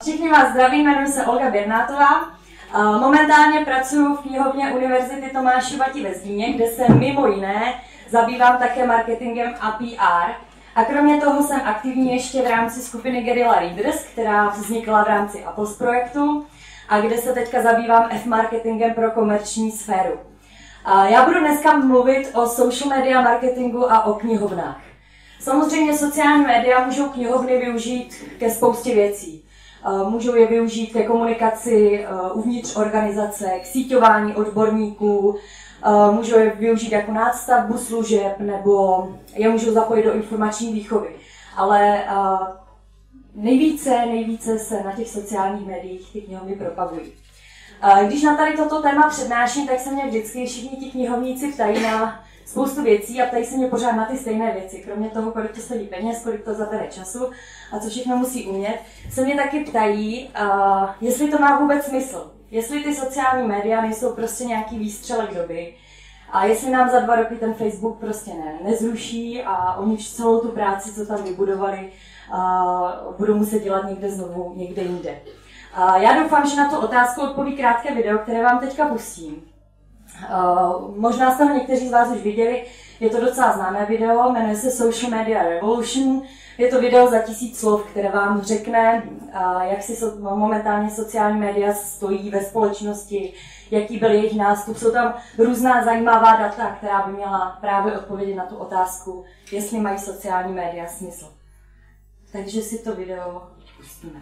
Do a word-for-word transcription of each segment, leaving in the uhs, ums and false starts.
Všichni vás zdravím, jmenuji se Olga Birnátová. Momentálně pracuji v knihovně Univerzity Tomáše Bati ve Zlíně, kde se mimo jiné zabývám také marketingem a P R. A kromě toho jsem aktivní ještě v rámci skupiny Guerrilla Readers, která vznikla v rámci Apples projektu a kde se teďka zabývám F-marketingem pro komerční sféru. Já budu dneska mluvit o social media marketingu a o knihovnách. Samozřejmě sociální média můžou knihovny využít ke spoustě věcí. Můžou je využít ke komunikaci uvnitř organizace, k síťování odborníků, můžou je využít jako nástavbu služeb nebo je můžou zapojit do informační výchovy. Ale nejvíce, nejvíce se na těch sociálních médiích ty knihovny propagují. Když na tady toto téma přednáším, tak se mě vždycky všichni ti knihovníci ptají na spoustu věcí a ptají se mě pořád na ty stejné věci. Kromě toho, kolik to stojí peněz, kolik to zabere času a co všechno musí umět, se mě taky ptají, uh, jestli to má vůbec smysl. Jestli ty sociální média nejsou prostě nějaký výstřelek doby a jestli nám za dva roky ten Facebook prostě ne, nezruší a oni celou tu práci, co tam vybudovali, uh, budou muset dělat někde znovu, někde jinde. Uh, já doufám, že na tu otázku odpoví krátké video, které vám teďka pustím. Uh, možná jste ho někteří z vás už viděli, je to docela známé video, jmenuje se Social Media Revolution. Je to video za tisíc slov, které vám řekne, uh, jak si so, momentálně sociální média stojí ve společnosti, jaký byl jejich nástup. Jsou tam různá zajímavá data, která by měla právě odpovědět na tu otázku, jestli mají sociální média smysl. Takže si to video pustíme.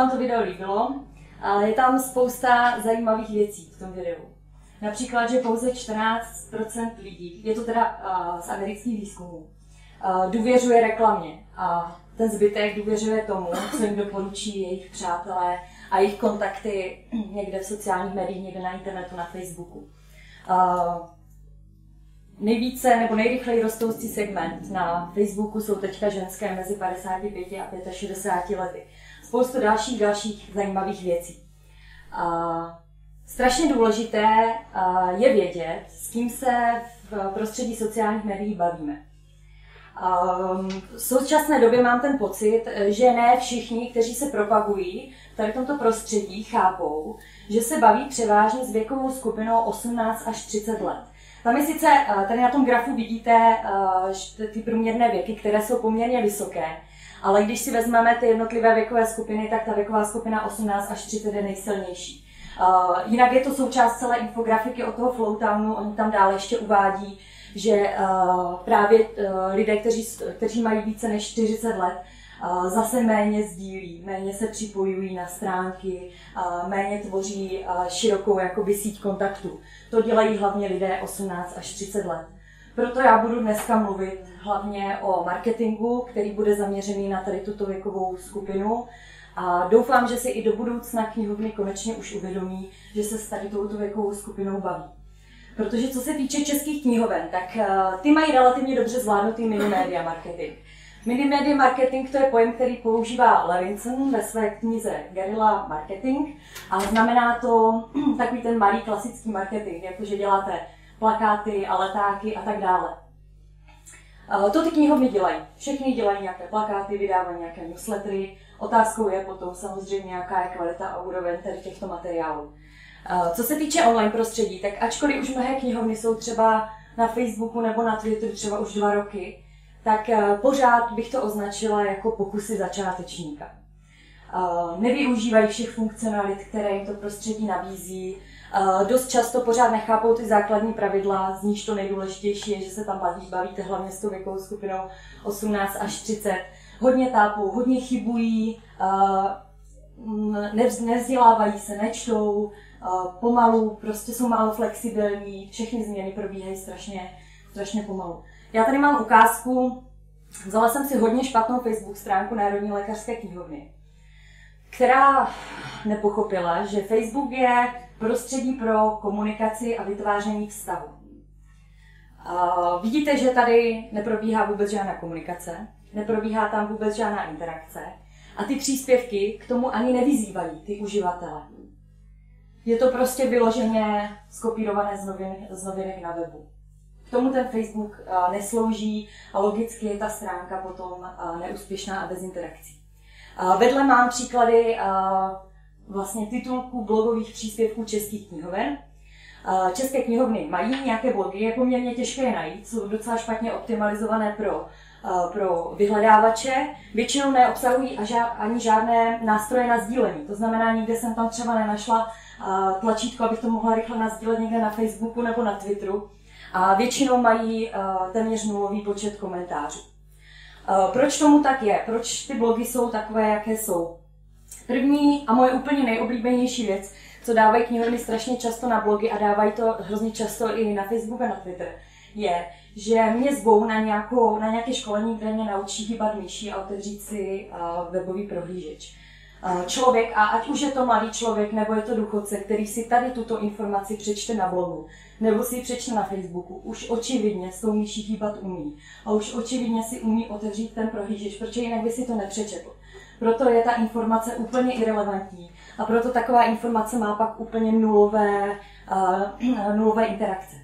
vám to video líbilo. Je tam spousta zajímavých věcí v tom videu. Například, že pouze čtrnáct procent lidí, je to teda uh, z amerických výzkumů, uh, důvěřuje reklamě a ten zbytek důvěřuje tomu, co jim doporučí jejich přátelé a jejich kontakty někde v sociálních médiích, někde na internetu, na Facebooku. Uh, nejvíce nebo nejrychleji rostoucí segment na Facebooku jsou teďka ženské mezi padesáti pěti a šedesáti pěti lety. Spoustu dalších, dalších zajímavých věcí. Uh, strašně důležité uh, je vědět, s kým se v prostředí sociálních médií bavíme. Um, v současné době mám ten pocit, že ne všichni, kteří se propagují v tady tomto prostředí, chápou, že se baví převážně s věkovou skupinou osmnáct až třicet let. Tam je sice, tady na tom grafu vidíte uh, ty průměrné věky, které jsou poměrně vysoké, ale když si vezmeme ty jednotlivé věkové skupiny, tak ta věková skupina osmnáct až třicet je nejsilnější. Uh, jinak je to součást celé infografiky od toho Flowtownu, oni tam dále ještě uvádí, že uh, právě uh, lidé, kteří, kteří mají více než čtyřicet let, uh, zase méně sdílí, méně se připojují na stránky, uh, méně tvoří uh, širokou jakoby síť kontaktů. To dělají hlavně lidé osmnáct až třicet let. Proto já budu dneska mluvit hlavně o marketingu, který bude zaměřený na tady tuto věkovou skupinu. A doufám, že si i do budoucna knihovny konečně už uvědomí, že se s tady touto věkovou skupinou baví. Protože co se týče českých knihoven, tak uh, ty mají relativně dobře zvládnutý minimedia marketing. Minimedia marketing to je pojem, který používá Levinson ve své knize Guerilla Marketing a znamená to takový ten malý klasický marketing, jakože děláte plakáty a letáky a tak dále. Uh, to ty knihovny dělají. Všechny dělají nějaké plakáty, vydávají nějaké newslettery. Otázkou je potom samozřejmě, jaká je kvalita a úroveň tady těchto materiálů. Co se týče online prostředí, tak ačkoliv už mnohé knihovny jsou třeba na Facebooku nebo na Twitteru třeba už dva roky, tak pořád bych to označila jako pokusy začátečníka. Nevyužívají všech funkcionalit, které jim to prostředí nabízí. Dost často pořád nechápou ty základní pravidla, z níž to nejdůležitější je, že se tam baví, bavíte hlavně s tou věkovou skupinou osmnáct až třicet. Hodně tápou, hodně chybují, nevzdělávají se, nečtou, pomalu, prostě jsou málo flexibilní, všechny změny probíhají strašně, strašně pomalu. Já tady mám ukázku, vzala jsem si hodně špatnou Facebook stránku Národní lékařské knihovny, která nepochopila, že Facebook je prostředí pro komunikaci a vytváření vztahu. Vidíte, že tady neprobíhá vůbec žádná komunikace, neprobíhá tam vůbec žádná interakce a ty příspěvky k tomu ani nevyzývají ty uživatele. Je to prostě vyloženě skopírované z, novin, z novinek na webu. K tomu ten Facebook uh, neslouží a logicky je ta stránka potom uh, neúspěšná a bez interakcí. Uh, vedle mám příklady uh, vlastně titulků blogových příspěvků českých knihoven. Uh, české knihovny mají nějaké blogy, je poměrně těžké je najít, jsou docela špatně optimalizované pro pro vyhledávače, většinou neobsahují ani žádné nástroje na sdílení. To znamená, nikde jsem tam třeba nenašla tlačítko, abych to mohla rychle nasdílet někde na Facebooku nebo na Twitteru. A většinou mají téměř nulový počet komentářů. Proč tomu tak je? Proč ty blogy jsou takové, jaké jsou? První a moje úplně nejoblíbenější věc, co dávají knihovny strašně často na blogy a dávají to hrozně často i na Facebook a na Twitter, je, že mě zvou na, nějakou, na nějaké školení, kde mě naučí hýbat myší a otevřít si uh, webový prohlížeč. Uh, člověk, a ať už je to mladý člověk, nebo je to důchodce, který si tady tuto informaci přečte na blogu, nebo si ji přečte na Facebooku, už očividně s tou myší hýbat umí. A už očividně si umí otevřít ten prohlížeč, protože jinak by si to nepřečetl. Proto je ta informace úplně irelevantní a proto taková informace má pak úplně nulové, uh, nulové interakce.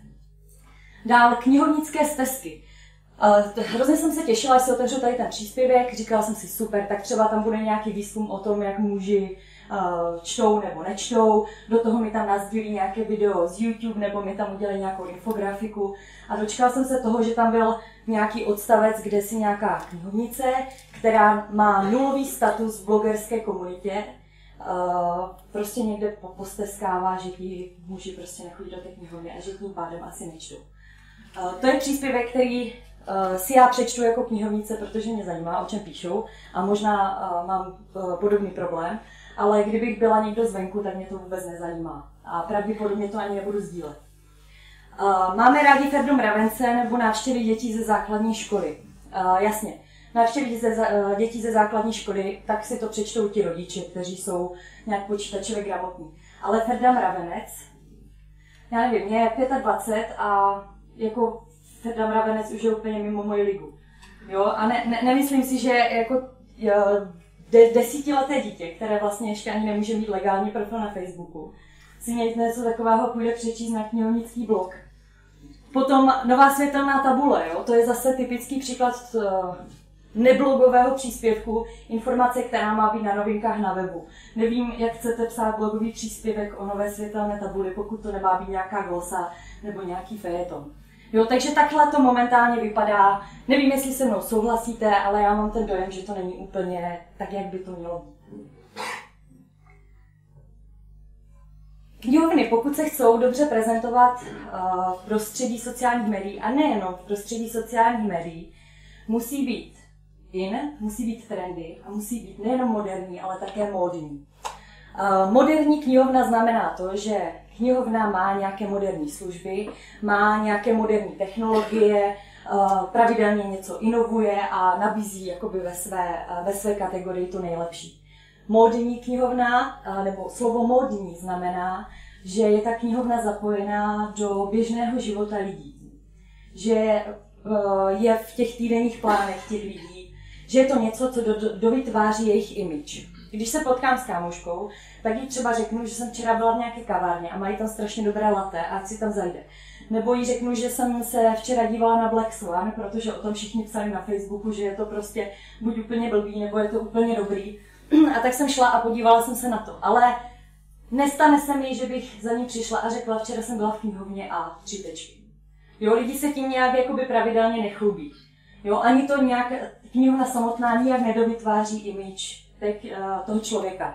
Dál knihovnické stezky. Uh, hrozně jsem se těšila, že si otevřu tady ten příspěvek, říkala jsem si super, tak třeba tam bude nějaký výzkum o tom, jak muži uh, čtou nebo nečtou, do toho mi tam nasdílí nějaké video z YouTube nebo mi tam udělají nějakou infografiku a dočkala jsem se toho, že tam byl nějaký odstavec, kde si nějaká knihovnice, která má nulový status v blogerské komunitě, Uh, prostě někde posteskává, že ti muži prostě nechodí do té knihovny a že tím pádem asi nečtou. Uh, to je příspěvek, který uh, si já přečtu jako knihovnice, protože mě zajímá, o čem píšou a možná uh, mám uh, podobný problém, ale kdybych byla někdo zvenku, tak mě to vůbec nezajímá. A pravděpodobně to ani nebudu sdílet. Uh, máme rádi Ferdu Mravence nebo návštěvy dětí ze základní školy. Uh, jasně, návštěvy ze, uh, dětí ze základní školy, tak si to přečtou ti rodiče, kteří jsou nějak počítačově gramotní. Ale Ferda Mravenec, já nevím, mě je dvacet pět a jako Ferda Mravenec už je úplně mimo moji ligu. Jo? A ne, ne, nemyslím si, že jako de, desítileté dítě, které vlastně ještě ani nemůže mít legální profil na Facebooku, si něco takového půjde přečíst na knihovnický blog. Potom Nová světelná tabule, jo? To je zase typický příklad neblogového příspěvku, informace, která má být na novinkách na webu. Nevím, jak chcete psát blogový příspěvek o Nové světelné tabuli, pokud to nemá být nějaká glosa nebo nějaký fejeton. Jo, takže takhle to momentálně vypadá. Nevím, jestli se mnou souhlasíte, ale já mám ten dojem, že to není úplně tak, jak by to mělo být. Knihovny, pokud se chcou dobře prezentovat uh, v prostředí sociálních médií, a nejenom v prostředí sociálních médií, musí být in, musí být trendy a musí být nejenom moderní, ale také módní. Uh, moderní knihovna znamená to, že knihovna má nějaké moderní služby, má nějaké moderní technologie, uh, pravidelně něco inovuje a nabízí jakoby ve své, uh, ve své kategorii to nejlepší. Módní knihovna, uh, nebo slovo módní znamená, že je ta knihovna zapojená do běžného života lidí. Že uh, je v těch týdenních plánech těch lidí, že je to něco, co do, do, dovytváří jejich image. Když se potkám s kámoškou, tak jí třeba řeknu, že jsem včera byla v nějaké kavárně a mají tam strašně dobré latte a ať si tam zajde. Nebo jí řeknu, že jsem se včera dívala na Black Swan, protože o tom všichni psali na Facebooku, že je to prostě buď úplně blbý, nebo je to úplně dobrý. A tak jsem šla a podívala jsem se na to. Ale nestane se mi, že bych za ní přišla a řekla, včera jsem byla v knihovně a tři tečky. Jo, lidi se tím nějak jakoby pravidelně nechlubí. Jo, ani to nějak, knihovna samotná nijak nedovytváří image toho člověka.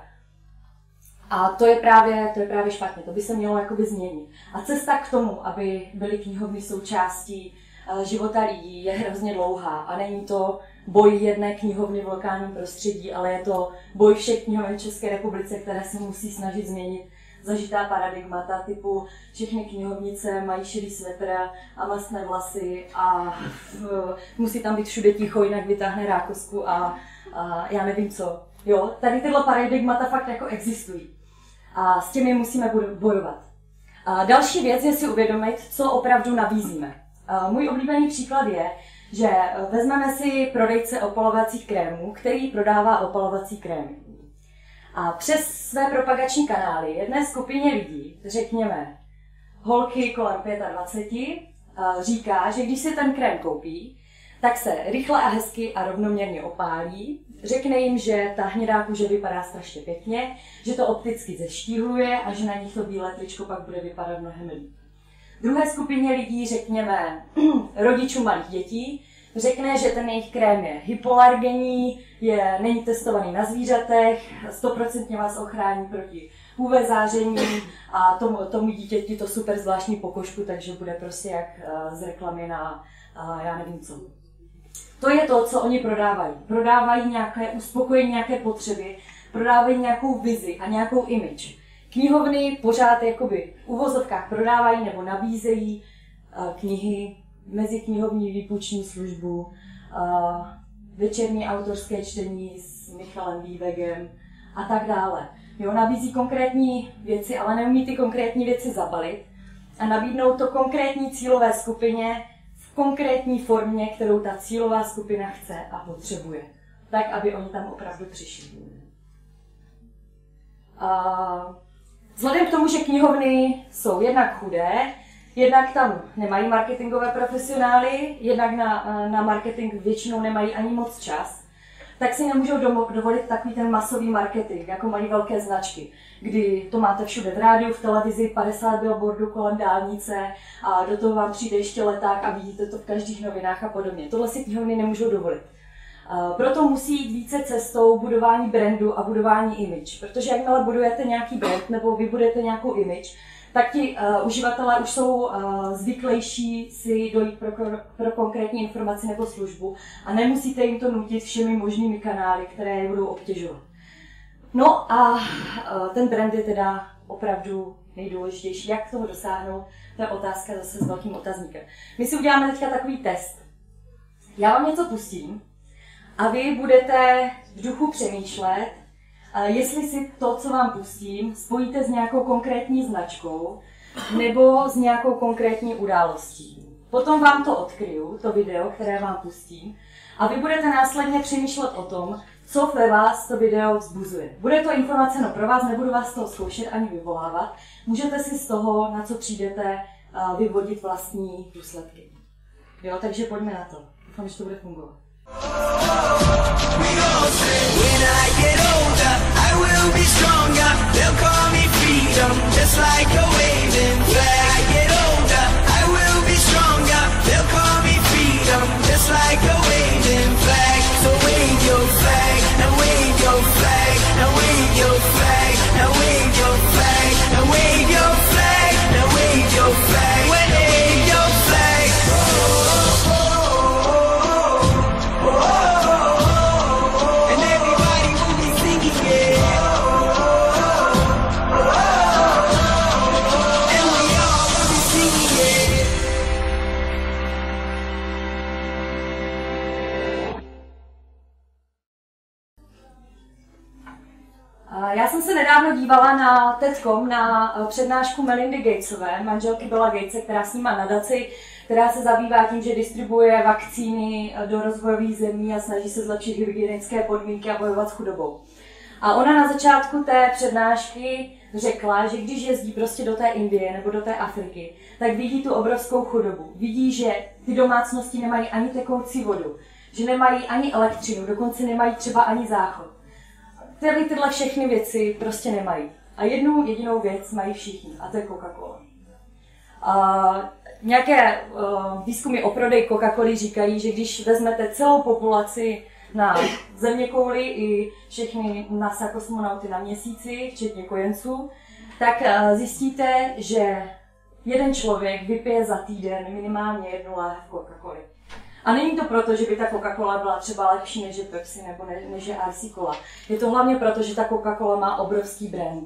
A to je právě, to je právě špatně, to by se mělo jakoby změnit. A cesta k tomu, aby byly knihovny součástí života lidí, je hrozně dlouhá. A není to boj jedné knihovny v lokálním prostředí, ale je to boj všech knihoven v České republice, které se musí snažit změnit zažitá paradigmata typu všechny knihovnice mají šedý svetr a mastné vlasy a uh, musí tam být všude ticho, jinak vytáhne rákosku a, a já nevím co. Jo, tady tyhle paradigmata fakt jako existují a s těmi musíme bojovat. A další věc je si uvědomit, co opravdu nabízíme. A můj oblíbený příklad je, že vezmeme si prodejce opalovacích krémů, který prodává opalovací krémy. A přes své propagační kanály jedné skupině lidí, řekněme holky kolem dvacet pět, říká, že když si ten krém koupí, tak se rychle a hezky a rovnoměrně opálí. Řekne jim, že ta hnědá kůže vypadá strašně pěkně, že to opticky zeštíhluje a že na nich to bílé tričko pak bude vypadat mnohem líp. Druhé skupině lidí, řekněme rodičům malých dětí, řekne, že ten jejich krém je hypoalergenní, je, není testovaný na zvířatech, stoprocentně vás ochrání proti U V záření a tomu, tomu dítěti to super zvláštní pokožku, takže bude prostě jak z reklamy na uh, já nevím co. To je to, co oni prodávají. Prodávají nějaké uspokojení, nějaké potřeby, prodávají nějakou vizi a nějakou image. Knihovny pořád jakoby v uvozovkách prodávají nebo nabízejí uh, knihy, meziknihovní výpůjční službu, uh, večerní autorské čtení s Michalem Vývegem a tak dále. Jo, nabízí konkrétní věci, ale neumí ty konkrétní věci zabalit a nabídnout to konkrétní cílové skupině v konkrétní formě, kterou ta cílová skupina chce a potřebuje, tak, aby oni tam opravdu přišli. Uh, vzhledem k tomu, že knihovny jsou jednak chudé, jednak tam nemají marketingové profesionály, jednak na, na marketing většinou nemají ani moc čas, tak si nemůžou dovolit takový ten masový marketing, jako mají velké značky, kdy to máte všude v rádiu, v televizi, padesát billboardů kolem dálnice a do toho vám přijde ještě leták a vidíte to v každých novinách a podobně. Tohle si knihovny nemůžou dovolit. Proto musí jít více cestou budování brandu a budování image, protože jakmile budujete nějaký brand nebo vybudujete nějakou image, tak ti uh, uživatelé už jsou uh, zvyklejší si dojít pro, pro konkrétní informaci nebo službu a nemusíte jim to nutit všemi možnými kanály, které je budou obtěžovat. No a ten brand je teda opravdu nejdůležitější. Jak k tomu dosáhnout, to je otázka zase s velkým otazníkem. My si uděláme teďka takový test. Já vám něco pustím a vy budete v duchu přemýšlet, jestli si to, co vám pustím, spojíte s nějakou konkrétní značkou nebo s nějakou konkrétní událostí. Potom vám to odkryju, to video, které vám pustím, a vy budete následně přemýšlet o tom, co ve vás to video vzbuzuje. Bude to informace no pro vás, nebudu vás z toho zkoušet ani vyvolávat. Můžete si z toho, na co přijdete, vyvodit vlastní důsledky. Jo, takže pojďme na to. Doufám, že to bude fungovat. Já jsem se nedávno dívala na TED tečka com na přednášku Melindy Gatesové, manželky Billa Gatese, která snímá nadaci, která se zabývá tím, že distribuuje vakcíny do rozvojových zemí a snaží se zlepšit hygienické podmínky a bojovat s chudobou. A ona na začátku té přednášky řekla, že když jezdí prostě do té Indie nebo do té Afriky, tak vidí tu obrovskou chudobu. Vidí, že ty domácnosti nemají ani tekoucí vodu, že nemají ani elektřinu, dokonce nemají třeba ani záchod. Tyhle, tyhle všechny věci prostě nemají. A jednu jedinou věc mají všichni, a to je Coca-Cola. A nějaké uh, výzkumy o prodeji Coca-Coly říkají, že když vezmete celou populaci na zeměkouli i všechny NASA kosmonauty na měsíci, včetně kojenců, tak uh, zjistíte, že jeden člověk vypije za týden minimálně jednu láhev Coca-Coly. A není to proto, že by ta Coca-Cola byla třeba lepší než je Pepsi nebo ne, než je R C Cola. Je to hlavně proto, že ta Coca-Cola má obrovský brand.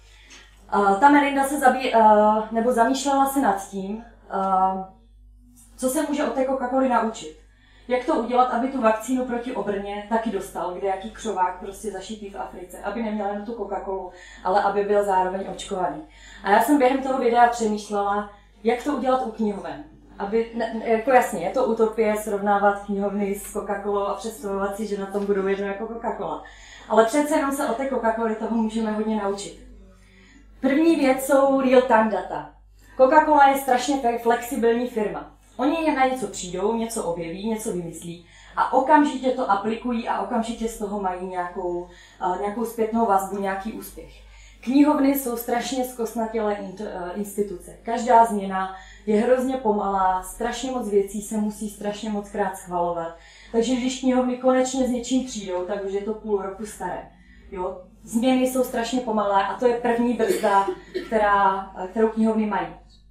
Uh, ta Melinda se zabí, uh, nebo zamýšlela se nad tím, uh, co se může od té Coca-Coly naučit. Jak to udělat, aby tu vakcínu proti obrně taky dostal, kde jaký křovák prostě zašitý v Africe, aby neměl jen tu Coca-Colu, ale aby byl zároveň očkovaný. A já jsem během toho videa přemýšlela, jak to udělat u knihoven. Aby, ne, jako jasně, je to utopie srovnávat knihovny s Coca-Colou a představovat si, že na tom budou jedno jako Coca-Cola. Ale přece jenom se od té Coca-Coly toho můžeme hodně naučit. První věc jsou real-time data. Coca-Cola je strašně flexibilní firma. Oni na něco přijdou, něco objeví, něco vymyslí a okamžitě to aplikují a okamžitě z toho mají nějakou, uh, nějakou zpětnou vazbu, nějaký úspěch. Knihovny jsou strašně zkostnatělé instituce. Každá změna je hrozně pomalá, strašně moc věcí se musí strašně moc krát schvalovat. Takže když knihovny konečně s něčím přijdou, tak už je to půl roku staré. Jo? Změny jsou strašně pomalé a to je první brzda, která, kterou knihovny mají.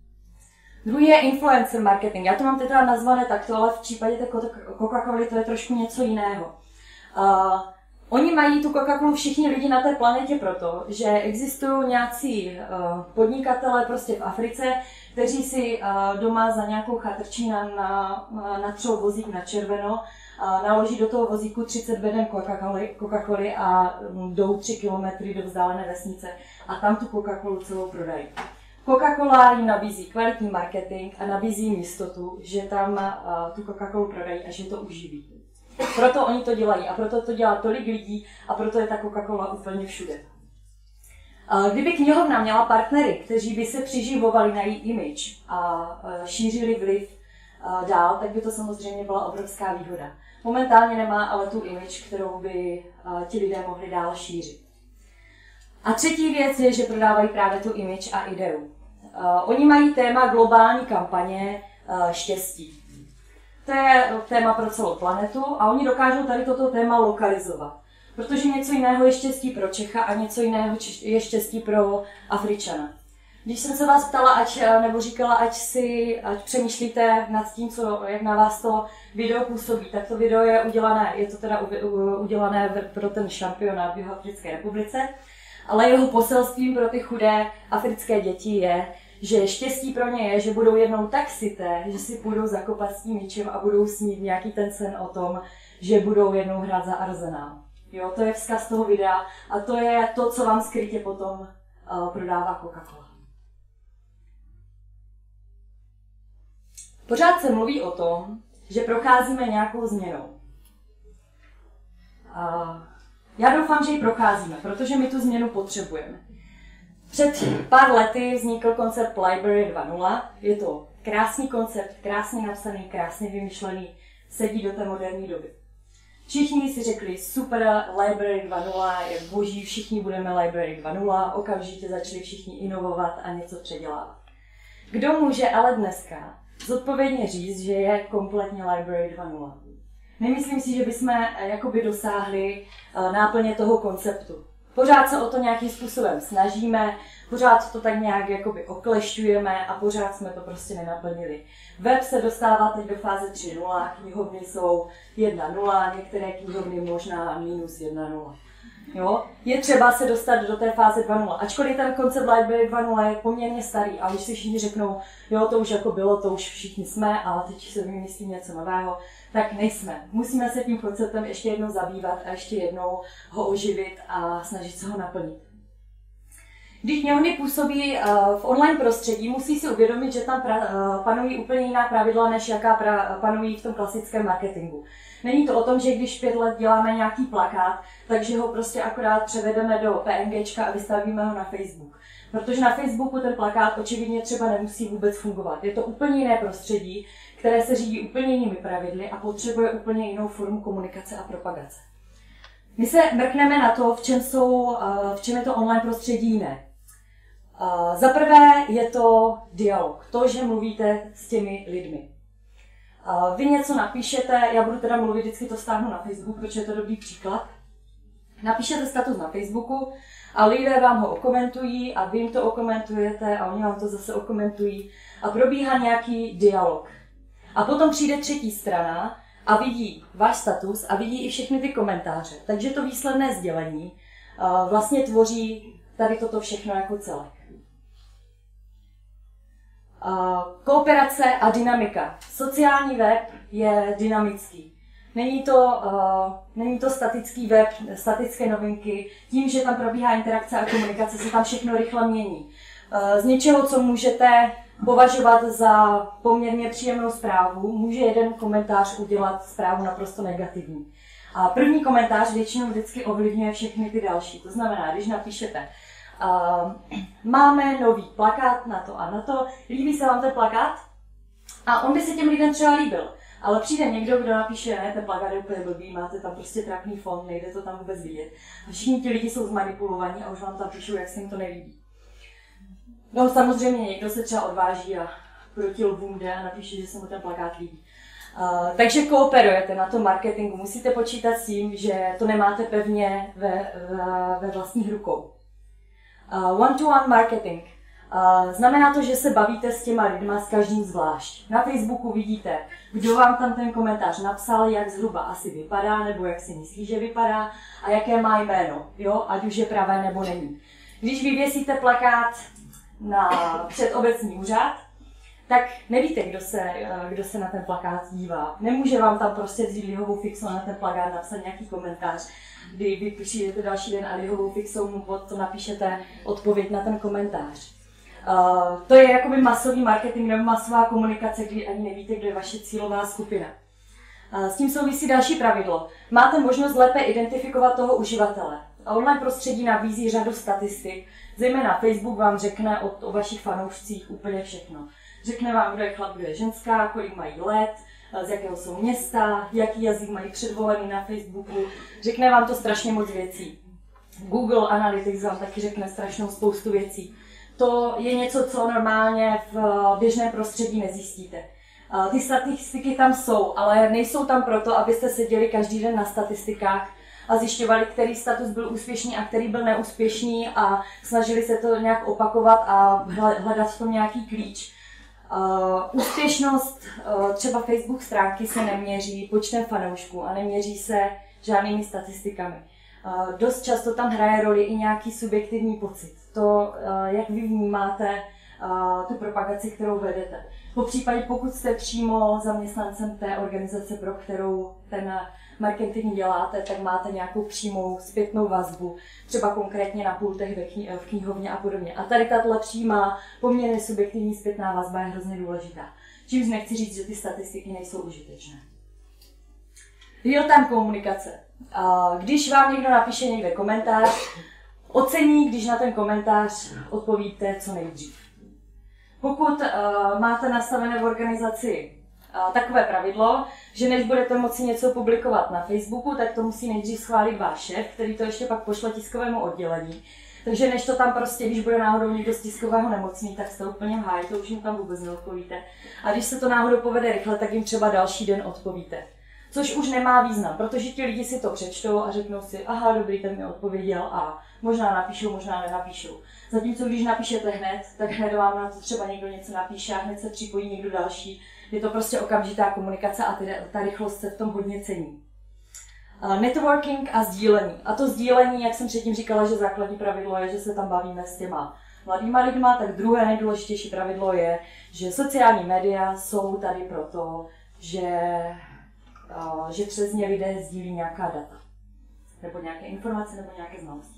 Druhý je influencer marketing. Já to mám teda nazvané takto, ale v případě té Coca-Coly to je trošku něco jiného. Uh, Oni mají tu Coca-Colu všichni lidi na té planetě proto, že existují nějací uh, podnikatelé prostě v Africe, kteří si uh, doma za nějakou chatrčí na, na, natřou vozík na červeno, uh, naloží do toho vozíku třicet beden Coca-Coly, Coca-Coly a um, jdou tři kilometry do vzdálené vesnice a tam tu Coca-Colu celou prodají. Coca-Cola jim nabízí kvalitní marketing a nabízí jim jistotu, že tam uh, tu Coca-Colu prodají a že to uživí. Proto oni to dělají a proto to dělá tolik lidí a proto je ta Coca-Cola úplně všude. Kdyby knihovna měla partnery, kteří by se přiživovali na její image a šířili vliv dál, tak by to samozřejmě byla obrovská výhoda. Momentálně nemá ale tu image, kterou by ti lidé mohli dál šířit. A třetí věc je, že prodávají právě tu image a ideu. Oni mají téma globální kampaně štěstí. To je téma pro celou planetu a oni dokážou tady toto téma lokalizovat. Protože něco jiného je štěstí pro Čecha a něco jiného je štěstí pro Afričana. Když jsem se vás ptala, ať, nebo říkala, ať si, ať přemýšlíte nad tím, co, jak na vás to video působí, tak to video je udělané, je to teda udělané pro ten šampionát v Jihoafrické republice, ale jeho poselstvím pro ty chudé africké děti je, že štěstí pro ně je, že budou jednou tak syté, že si půjdou zakopat s tím ničem a budou snít nějaký ten sen o tom, že budou jednou hrát za Arsenal. Jo, to je vzkaz toho videa a to je to, co vám skrytě potom uh, prodává Coca-Cola. Pořád se mluví o tom, že procházíme nějakou změnou. Uh, já doufám, že ji procházíme, protože my tu změnu potřebujeme. Před pár lety vznikl koncept Library dva tečka nula. Je to krásný koncept, krásně napsaný, krásně vymyšlený, sedí do té moderní doby. Všichni si řekli, super, Library dva tečka nula je boží, všichni budeme Library dva tečka nula, okamžitě začali všichni inovovat a něco předělávat. Kdo může ale dneska zodpovědně říct, že je kompletně Library dva tečka nula? Nemyslím si, že bychom jakoby dosáhli náplně toho konceptu. Pořád se o to nějakým způsobem snažíme, pořád to tak nějak jakoby oklešťujeme a pořád jsme to prostě nenaplnili. Web se dostává teď do fáze tři tečka nula, knihovny jsou jedna tečka nula, některé knihovny možná minus jedna tečka nula. Jo? Je třeba se dostat do té fáze dva tečka nula, ačkoliv ten koncept Library dva tečka nula je poměrně starý a když si všichni řeknou, jo, to už jako bylo, to už všichni jsme, ale teď se vymyslí něco nového, tak nejsme. Musíme se tím konceptem ještě jednou zabývat a ještě jednou ho oživit a snažit se ho naplnit. Když knihovny působí v online prostředí, musí si uvědomit, že tam panují úplně jiná pravidla, než jaká panují v tom klasickém marketingu. Není to o tom, že když pět let děláme nějaký plakát, takže ho prostě akorát převedeme do PNGčka a vystavíme ho na Facebook. Protože na Facebooku ten plakát očividně třeba nemusí vůbec fungovat. Je to úplně jiné prostředí, které se řídí úplně jinými pravidly a potřebuje úplně jinou formu komunikace a propagace. My se mrkneme na to, v čem, jsou, v čem je to online prostředí jiné. Za prvé je to dialog, to, že mluvíte s těmi lidmi. Vy něco napíšete, já budu teda mluvit, vždycky to stáhnu na Facebook, protože je to dobrý příklad. Napíšete status na Facebooku a lidé vám ho okomentují a vy jim to okomentujete a oni vám to zase okomentují a probíhá nějaký dialog. A potom přijde třetí strana a vidí váš status a vidí i všechny ty komentáře. Takže to výsledné sdělení vlastně tvoří tady toto všechno jako celek. Kooperace a dynamika. Sociální web je dynamický. Není to, uh, není to statický web, statické novinky. Tím, že tam probíhá interakce a komunikace, se tam všechno rychle mění. Uh, z něčeho, co můžete považovat za poměrně příjemnou zprávu, může jeden komentář udělat zprávu naprosto negativní. A první komentář většinou vždycky ovlivňuje všechny ty další. To znamená, když napíšete, Uh, máme nový plakát na to a na to, líbí se vám ten plakát? A on by se těm lidem třeba líbil. Ale přijde někdo, kdo napíše, ne, ten plakát je úplně blbý, máte tam prostě trapný fond, nejde to tam vůbec vidět. A všichni ti lidi jsou zmanipulovaní a už vám tam píšou, jak se jim to nelíbí. No samozřejmě někdo se třeba odváží a proti lvům jde a napíše, že se mu ten plakát líbí. Uh, takže kooperujete na tom marketingu, musíte počítat s tím, že to nemáte pevně ve, ve, ve vlastních rukou. Uh, one-to-one marketing. Uh, znamená to, že se bavíte s těma lidma, s každým zvlášť. Na Facebooku vidíte, kdo vám tam ten komentář napsal, jak zhruba asi vypadá, nebo jak si myslí, že vypadá a jaké má jméno, jo? Ať už je pravé nebo není. Když vyvěsíte plakát na předobecní úřad, tak nevíte, kdo se, kdo se na ten plakát dívá. Nemůže vám tam prostě vzít lihovou fixu na ten plakát, napsat nějaký komentář, kdy vy přijdete další den a lihovou fixou mu pod to napíšete odpověď na ten komentář. Uh, to je jakoby masový marketing nebo masová komunikace, kdy ani nevíte, kdo je vaše cílová skupina. Uh, s tím souvisí další pravidlo. Máte možnost lépe identifikovat toho uživatele. Online prostředí nabízí řadu statistik, zejména Facebook vám řekne o, o vašich fanoušcích úplně všechno. Řekne vám, kdo je chlap, kdo je ženská, kolik mají let, z jakého jsou města, jaký jazyk mají předvolený na Facebooku. Řekne vám to strašně moc věcí. Google Analytics vám taky řekne strašnou spoustu věcí. To je něco, co normálně v běžném prostředí nezjistíte. Ty statistiky tam jsou, ale nejsou tam proto, abyste seděli každý den na statistikách a zjišťovali, který status byl úspěšný a který byl neúspěšný a snažili se to nějak opakovat a hledat v tom nějaký klíč. Uh, úspěšnost uh, třeba Facebook stránky se neměří počtem fanoušků a neměří se žádnými statistikami. Uh, dost často tam hraje roli i nějaký subjektivní pocit. To, uh, jak vy vnímáte uh, tu propagaci, kterou vedete. Popřípadě pokud jste přímo zaměstnancem té organizace, pro kterou ten marketing děláte, tak máte nějakou přímou zpětnou vazbu, třeba konkrétně na pultech ve kni- v knihovně a podobně. A tady tato přímá, poměrně subjektivní zpětná vazba je hrozně důležitá. Čímž nechci říct, že ty statistiky nejsou užitečné. Real-time komunikace. Když vám někdo napíše někde komentář, ocení, když na ten komentář odpovíte co nejdřív. Pokud uh, máte nastavené v organizaci uh, takové pravidlo, že než budete moci něco publikovat na Facebooku, tak to musí nejdřív schválit váš šéf, který to ještě pak pošle tiskovému oddělení. Takže než to tam prostě, když bude náhodou někdo z tiskového nemocný, tak jste úplně v háji, to už jim tam vůbec neodpovíte. A když se to náhodou povede rychle, tak jim třeba další den odpovíte. Což už nemá význam, protože ti lidi si to přečtou a řeknou si, aha, dobrý, ten mi odpověděl a možná napíšou, možná nenapíšou. Zatímco když napíšete hned, tak hned vám na to třeba někdo něco napíše a hned se připojí někdo další. Je to prostě okamžitá komunikace a ty, ta rychlost se v tom hodně cení. Uh, networking a sdílení. A to sdílení, jak jsem předtím říkala, že základní pravidlo je, že se tam bavíme s těma mladýma lidma, tak druhé nejdůležitější pravidlo je, že sociální média jsou tady proto, že Uh, že přes ně lidé sdílí nějaká data, nebo nějaké informace, nebo nějaké znalosti.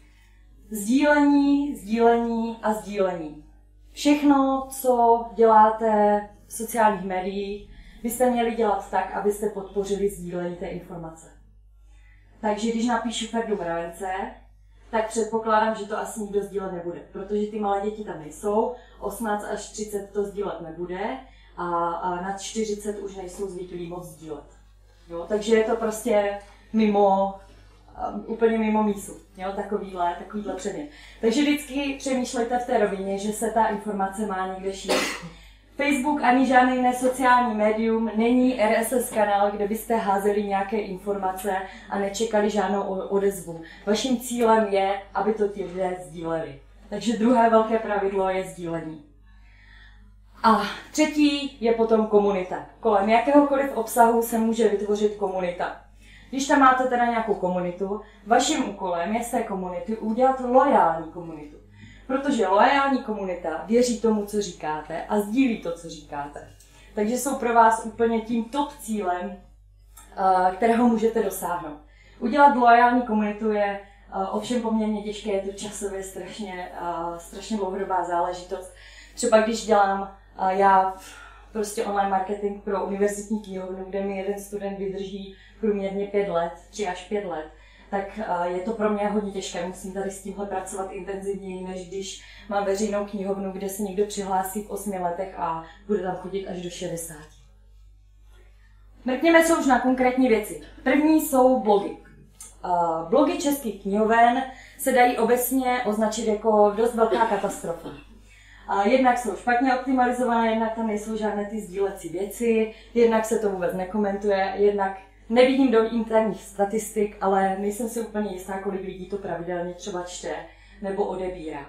Sdílení, sdílení a sdílení. Všechno, co děláte v sociálních médiích, byste měli dělat tak, abyste podpořili sdílení té informace. Takže když napíšu Ferdu Mravence, tak předpokládám, že to asi nikdo sdílet nebude, protože ty malé děti tam nejsou, osmnáct až třicet to sdílet nebude, a, a nad čtyřicet už nejsou zvyklí moc sdílet. Jo? Takže je to prostě mimo, um, úplně mimo mísu, jo? Takovýhle, takovýhle předmět. Takže vždycky přemýšlejte v té rovině, že se ta informace má někde šířit. Facebook ani žádný jiné sociální médium není R S S kanál, kde byste házeli nějaké informace a nečekali žádnou odezvu. Vaším cílem je, aby to ti lidé sdíleli. Takže druhé velké pravidlo je sdílení. A třetí je potom komunita. Kolem jakéhokoliv obsahu se může vytvořit komunita. Když tam máte teda nějakou komunitu, vaším úkolem je z té komunity udělat loajální komunitu. Protože loajální komunita věří tomu, co říkáte a sdílí to, co říkáte. Takže jsou pro vás úplně tím top cílem, kterého můžete dosáhnout. Udělat loajální komunitu je ovšem poměrně těžké, je to časově strašně, strašně dlouhodobá záležitost. Třeba když dělám já prostě online marketing pro univerzitní knihovnu, kde mi jeden student vydrží průměrně pět let, tři až pět let, tak je to pro mě hodně těžké. Musím tady s tímhle pracovat intenzivněji, než když mám veřejnou knihovnu, kde se někdo přihlásí v osmi letech a bude tam chodit až do šedesáti. Mrkněme se už na konkrétní věci. První jsou blogy. Blogy českých knihoven se dají obecně označit jako dost velká katastrofa. Jednak jsou špatně optimalizované, jednak tam nejsou žádné ty sdílecí věci, jednak se to vůbec nekomentuje, jednak nevidím do interních statistik, ale nejsem si úplně jistá, kolik lidí to pravidelně třeba čte nebo odebírá.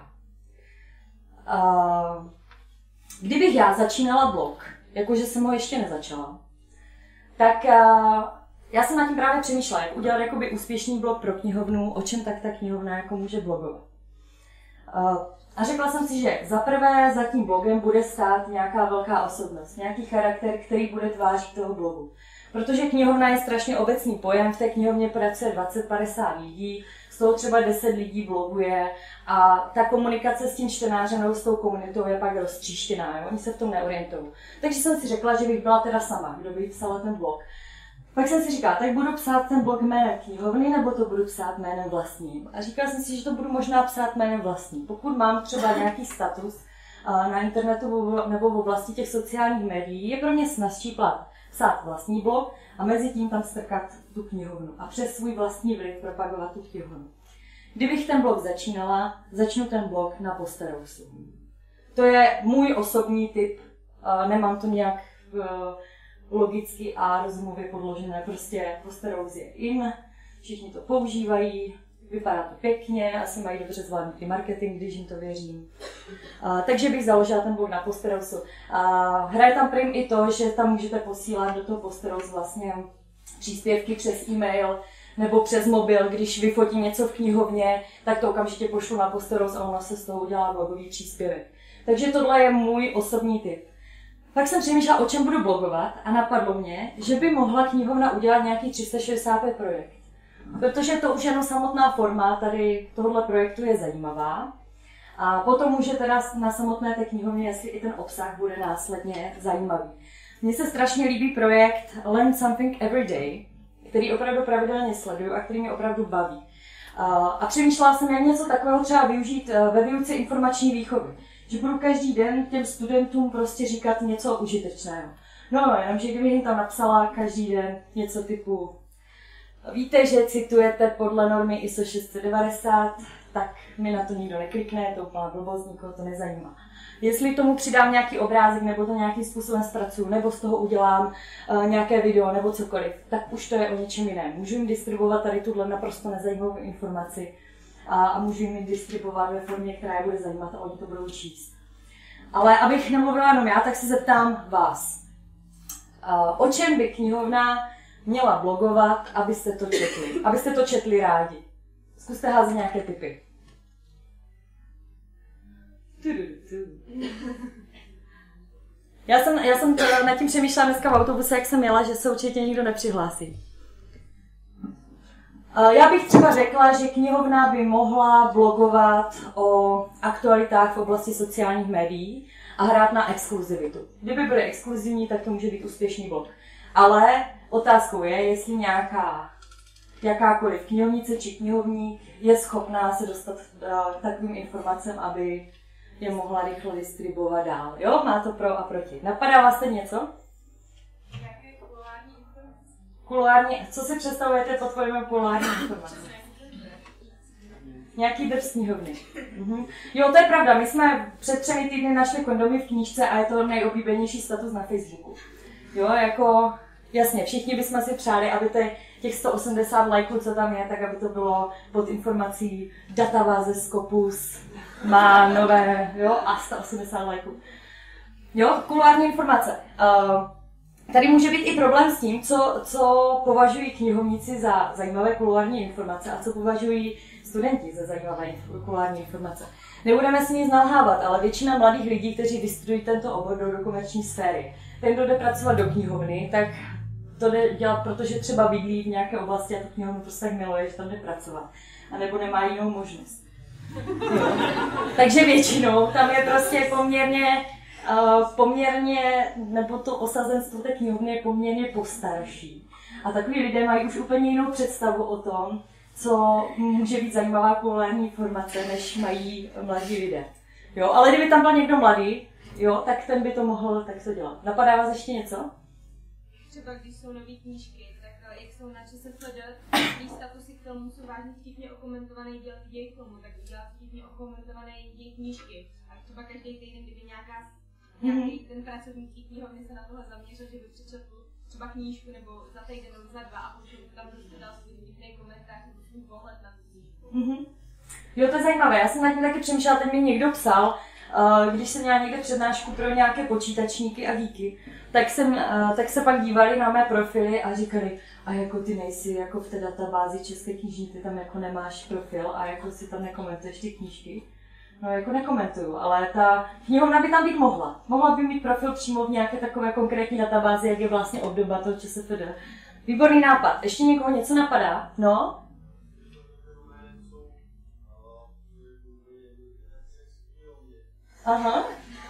Kdybych já začínala blog, jakože jsem ho ještě nezačala, tak já jsem nad tím právě přemýšlela, jak udělat jakoby úspěšný blog pro knihovnu, o čem tak ta knihovna jako může blogovat. A řekla jsem si, že zaprvé za tím blogem bude stát nějaká velká osobnost, nějaký charakter, který bude tváří toho blogu. Protože knihovna je strašně obecný pojem, v té knihovně pracuje dvacet padesát lidí, z toho třeba deset lidí bloguje a ta komunikace s tím čtenářem nebo s tou komunitou je pak roztříštěná, jo? Oni se v tom neorientují. Takže jsem si řekla, že bych byla teda sama, kdo by psala ten blog. Pak jsem si říkala, tak budu psát ten blog jménem knihovny, nebo to budu psát jménem vlastním. A říkala jsem si, že to budu možná psát jménem vlastním. Pokud mám třeba nějaký status na internetu nebo v oblasti těch sociálních médií, je pro mě snazší psát vlastní blog a mezi tím tam strkat tu knihovnu a přes svůj vlastní vliv propagovat tu knihovnu. Kdybych ten blog začínala, začnu ten blog na Posterousu. To je můj osobní tip, nemám to nějak logicky a rozumově podložené, prostě Posterous je in, všichni to používají, vypadá to pěkně, asi mají dobře zvládnutý marketing, když jim to věřím. Uh, takže bych založila ten blog na Posterous. Uh, hraje tam prim i to, že tam můžete posílat do toho Posterous vlastně příspěvky přes e-mail nebo přes mobil, když vyfotím něco v knihovně, tak to okamžitě pošlu na Posterous a ono se z toho udělá blogový příspěvek. Takže tohle je můj osobní tip. Pak jsem přemýšlela, o čem budu blogovat a napadlo mě, že by mohla knihovna udělat nějaký tři sta šedesát pět projekt. Protože to už jenom samotná forma tady tohohle projektu je zajímavá. A potom může teda na samotné té knihovně, jestli i ten obsah bude následně zajímavý. Mně se strašně líbí projekt Learn Something Every Day, který opravdu pravidelně sleduju a který mě opravdu baví. A přemýšlela jsem, jak něco takového třeba využít ve výuce informační výchovy. Že budu každý den těm studentům prostě říkat něco užitečného. No, jenomže kdybych jim tam napsala každý den něco typu víte, že citujete podle normy I S O šest set devadesát, tak mi na to nikdo neklikne, je to úplná blbost, nikoho to nezajímá. Jestli tomu přidám nějaký obrázek, nebo to nějakým způsobem zpracuju, nebo z toho udělám uh, nějaké video, nebo cokoliv, tak už to je o něčem jiném. Můžu jim distribuovat tady tuhle naprosto nezajímavou informaci a, a můžu jim ji distribuovat ve formě, která je bude zajímat a oni to budou číst. Ale abych nemluvila jenom já, tak se zeptám vás. Uh, o čem by knihovna měla blogovat, abyste to četli, abyste to četli rádi? Zkuste házet nějaké tipy. Já jsem, já jsem nad tím přemýšlela dneska v autobuse, jak jsem jela, že se určitě nikdo nepřihlásí. Já bych třeba řekla, že knihovna by mohla blogovat o aktualitách v oblasti sociálních médií a hrát na exkluzivitu. Kdyby byly exkluzivní, tak to může být úspěšný blog. Ale otázkou je, jestli nějaká jakákoliv knihovnice či knihovník je schopná se dostat k takovým informacím, aby je mohla rychle distribuovat dál. Jo, má to pro a proti. Napadá vás teď něco? Jaké kuloární informace? Kuloární, co si představujete pod pojmem kuloární informace? Nějaký web z knihovny. Mhm. Jo, to je pravda. My jsme před třemi týdny našli kondomy v knížce a je to nejoblíbenější status na Facebooku. Jo, jako, jasně, všichni bychom si přáli, aby te, těch sto osmdesát lajků, co tam je, tak aby to bylo pod informací databáze Scopus, má nové, jo, a sto osmdesát lajků. Jo, kuloární informace. Uh, tady může být i problém s tím, co, co považují knihovníci za zajímavé kuloární informace a co považují studenti za zajímavé kuloární informace. Nebudeme si nic nalhávat, ale většina mladých lidí, kteří vystudují tento obor do komerční sféry, ten, kdo jde pracovat do knihovny, tak to jde dělat, protože třeba bydlí v nějaké oblasti a tu knihovnu prostě tak miluje, že tam jde pracovat. A nebo nemá jinou možnost. Jo. Takže většinou tam je prostě poměrně, uh, poměrně, nebo to osazenstvo té knihovny je poměrně postarší. A takový lidé mají už úplně jinou představu o tom, co může být zajímavá kuloární informace, než mají mladí lidé. Jo, ale kdyby tam byl někdo mladý, jo, tak ten by to mohl tak to dělat. Napadá vás ještě něco? Třeba když jsou nové knížky, tak jak jsou na ČSFD, když statusy k filmu jsou vážně vtipně okomentované dělat děj filmu, tak dělat vtipně okomentované děj knížky. A třeba každý týden, kdyby nějaká, nějaký mm-hmm. ten pracovník knihovny se na tohle zaměřil, že by přečetl třeba knížku nebo za týden nebo za dva a potom tam prostě dal svůj vtipný komentář nebo svůj pohled na tu knížku. Mm-hmm. Jo, to je zajímavé. Já jsem na tím taky přemýšlela, teď mi někdo psal, když jsem měla někde přednášku pro nějaké počítačníky a geeky, tak, jsem, tak se pak dívali na mé profily a říkali, a jako ty nejsi jako v té databázi České knižní, ty tam jako nemáš profil a jako si tam nekomentuješ ty knížky. No jako nekomentuju, ale ta knihovna by tam být mohla. Mohla by mít profil přímo v nějaké takové konkrétní databázi, jak je vlastně obdoba toho ČSFD. Výborný nápad. Ještě někoho něco napadá? No? Aha.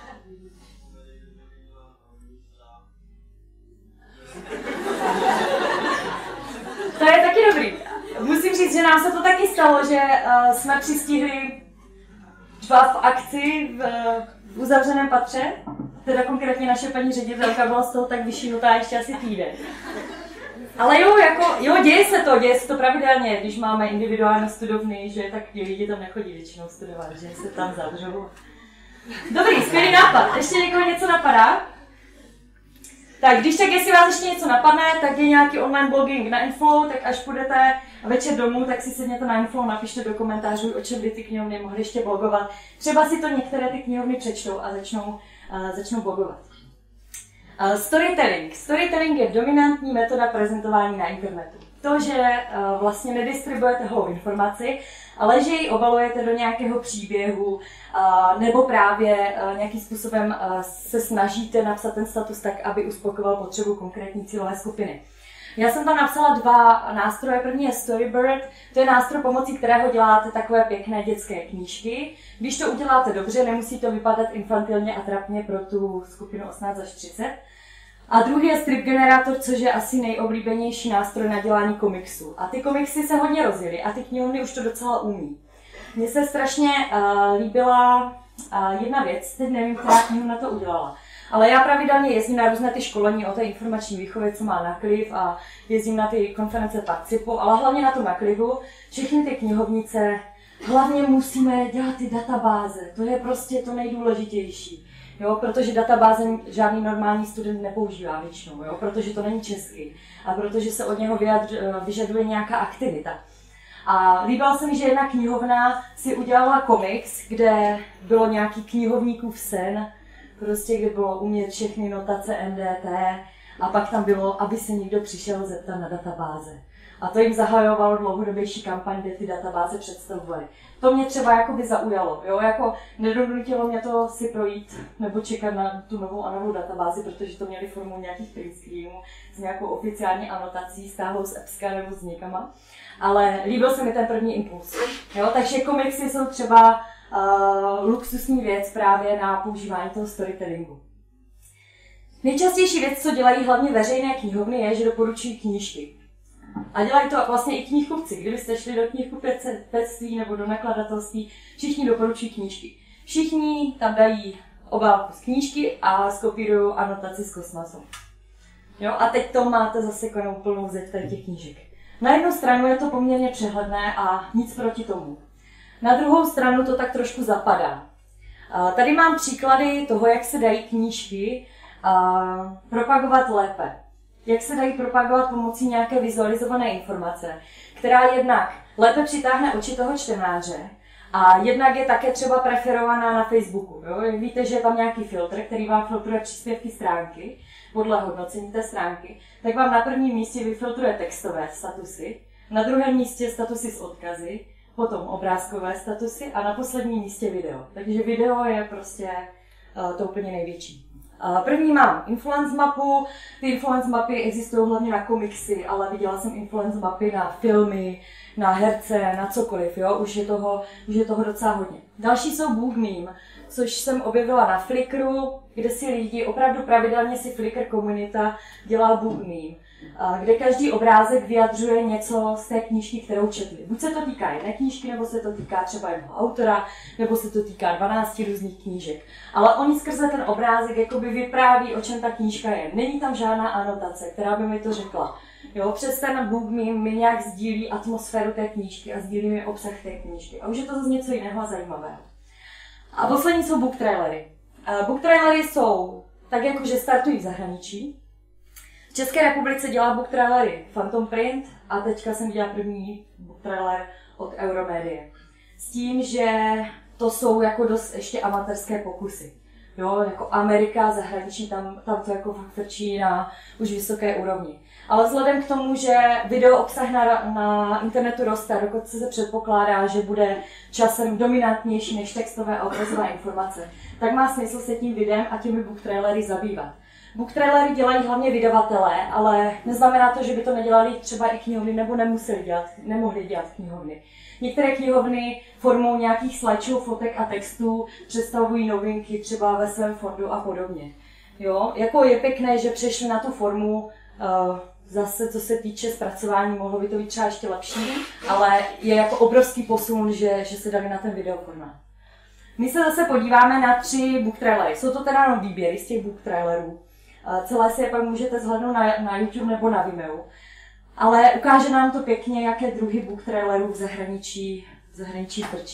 To je taky dobrý. Musím říct, že nám se to taky stalo, že uh, jsme přistihli dva v akci v, v uzavřeném patře. Teda konkrétně naše paní ředitelka byla z toho tak vyšinutá ještě asi týden. Ale jo, jako, jo, děje se to, děje se to pravidelně, když máme individuální studovny, že tak ti lidi tam nechodí většinou studovat, že se tam zavřou. Dobrý, skvělý nápad. Ještě někoho něco napadá? Tak když tak, jestli vás ještě něco napadne, tak je nějaký online blogging na Inflow, tak až půjdete a večer domů, tak si sedněte na info, napište do komentářů, o čem by ty knihovny mohly ještě blogovat. Třeba si to některé ty knihovny přečtou a začnou, uh, začnou blogovat. Uh, storytelling. Storytelling je dominantní metoda prezentování na internetu. To, že uh, vlastně nedistribuujete holou informaci, ale že ji obalujete do nějakého příběhu, uh, nebo právě uh, nějakým způsobem uh, se snažíte napsat ten status tak, aby uspokojoval potřebu konkrétní cílové skupiny. Já jsem tam napsala dva nástroje. První je Storybird, to je nástroj, pomocí kterého děláte takové pěkné dětské knížky. Když to uděláte dobře, nemusí to vypadat infantilně a trapně pro tu skupinu osmnáct až třicet. A druhý je Strip Generator, což je asi nejoblíbenější nástroj na dělání komiksů. A ty komiksy se hodně rozjely a ty knihovny už to docela umí. Mně se strašně uh, líbila uh, jedna věc, teď nevím, která knihovna to udělala. Ale já pravidelně jezdím na různé ty školení o té informační výchově, co má Nakliv, a jezdím na ty konference Participu, ale hlavně na to Naklivu. Všechny ty knihovnice, hlavně musíme dělat ty databáze, to je prostě to nejdůležitější. Jo, protože databáze žádný normální student nepoužívá většinou, jo, protože to není česky a protože se od něho vyjadř, vyžaduje nějaká aktivita. A líbilo se mi, že jedna knihovna si udělala komiks, kde bylo nějaký knihovníkův sen, prostě kde bylo umět všechny notace N D T a pak tam bylo, aby se někdo přišel zeptat na databáze. A to jim zahajovalo dlouhodobější kampaň, kde ty databáze představovaly. To mě třeba jakoby zaujalo, jo, jako nedonutilo mě to si projít nebo čekat na tu novou a novou databázi, protože to měli formou nějakých print screenů s nějakou oficiální anotací, stáhlou z Epska nebo s někama. Ale líbil se mi ten první impuls, jo, takže komiksy jsou třeba uh, luxusní věc právě na používání toho storytellingu. Nejčastější věc, co dělají hlavně veřejné knihovny, je, že doporučují knížky. A dělají to vlastně i knihkupci. Kdybyste šli do knihkupectví nebo do nakladatelství, všichni doporučují knížky. Všichni tam dají obálku z knížky a skopírují anotaci z kosmosu. Jo, a teď to máte zasekanou plnou zeď těch knížek. Na jednu stranu je to poměrně přehledné a nic proti tomu. Na druhou stranu to tak trošku zapadá. Tady mám příklady toho, jak se dají knížky propagovat lépe. Jak se dají propagovat pomocí nějaké vizualizované informace, která jednak lépe přitáhne oči toho čtenáře a jednak je také třeba preferovaná na Facebooku. Jo? Víte, že je tam nějaký filtr, který vám filtruje příspěvky stránky podle hodnocení té stránky, tak vám na prvním místě vyfiltruje textové statusy, na druhém místě statusy s odkazy, potom obrázkové statusy a na posledním místě video. Takže video je prostě uh, to úplně největší. První mám influence mapu. Ty influence mapy existují hlavně na komiksy, ale viděla jsem influence mapy na filmy, na herce, na cokoliv, jo? Už je toho, už je toho docela hodně. Další jsou Book Meme, což jsem objevila na Flickru, kde si lidi, opravdu pravidelně si Flickr komunita dělá Book Meme, kde každý obrázek vyjadřuje něco z té knížky, kterou četli. Buď se to týká jedné knížky, nebo se to týká třeba jednoho autora, nebo se to týká dvanácti různých knížek. Ale oni skrze ten obrázek jakoby vypráví, o čem ta knížka je. Není tam žádná anotace, která by mi to řekla. Jo, přes ten Book Meme mi nějak sdílí atmosféru té knížky a sdílí mi obsah té knížky. A už je to zase něco jiného a zajímavého. A poslední jsou book trailery. Book trailery jsou tak jako, že startují v zahraničí. V České republice dělá book trailery Phantom Print a teďka jsem viděla první book trailer od Euromedie. S tím, že to jsou jako dost ještě amatérské pokusy. Jo, jako Amerika, zahraničí, tam, tam to jako fakt frčí na už vysoké úrovni. Ale vzhledem k tomu, že video obsah na, na internetu roste, dokonce se předpokládá, že bude časem dominantnější než textové a obrazové informace, tak má smysl se tím videem a těmi book trailery zabývat. Book trailery dělají hlavně vydavatelé, ale neznamená to, že by to nedělali třeba i knihovny nebo nemuseli dělat, nemohli dělat knihovny. Některé knihovny formou nějakých slideshow, fotek a textů představují novinky třeba ve svém fondu a podobně. Jo? Jako je pěkné, že přešli na tu formu, uh, zase co se týče zpracování, mohlo by to být třeba ještě lepší, ale je jako obrovský posun, že, že se dali na ten videoformát. My se zase podíváme na tři book trailery. Jsou to teda jenom výběry z těch book trailerů. Celé si je pak můžete zhlédnout na, na YouTube nebo na Vimeo. Ale ukáže nám to pěkně, jaké druhy book trailerů v zahraničí, v zahraničí frčí.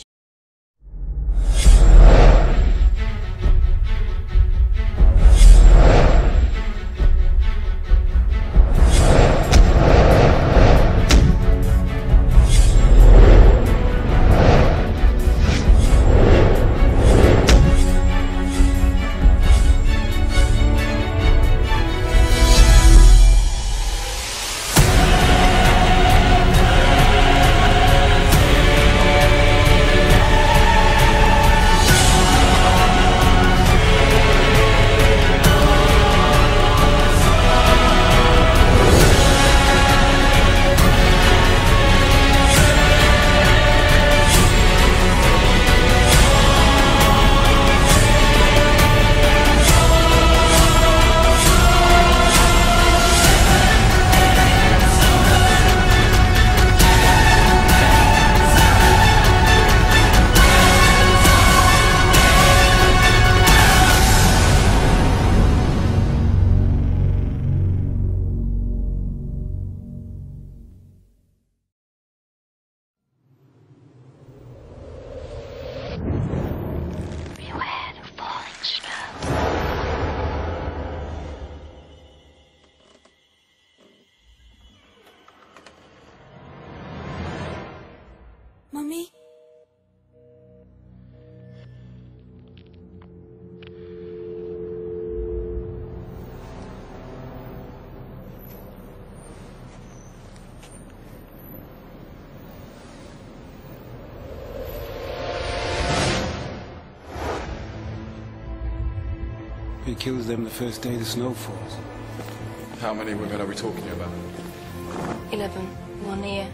He kills them the first day the snow falls. How many women are we talking about? Eleven. One here.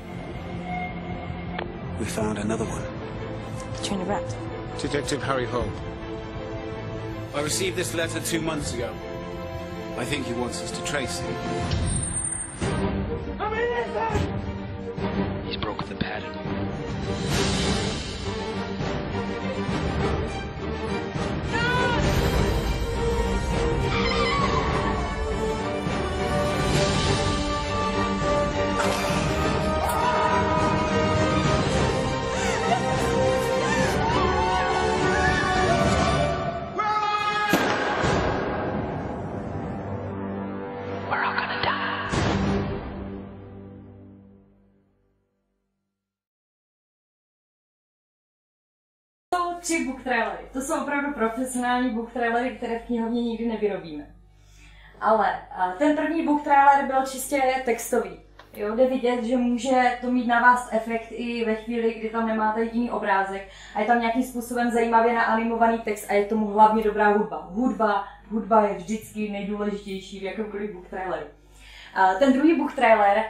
We found another one. Katrina Rapp. Detective Harry Holt. I received this letter two months ago. I think he wants us to trace him. He's broken the pattern. Tři book trailery. To jsou opravdu profesionální book trailery, které v knihovně nikdy nevyrobíme. Ale ten první book trailer byl čistě textový. Jo, jde vidět, že může to mít na vás efekt i ve chvíli, kdy tam nemáte jediný obrázek a je tam nějakým způsobem zajímavě naanimovaný text a je tomu hlavně dobrá hudba. Hudba, hudba je vždycky nejdůležitější v jakémkoliv book traileru. Ten druhý book trailer,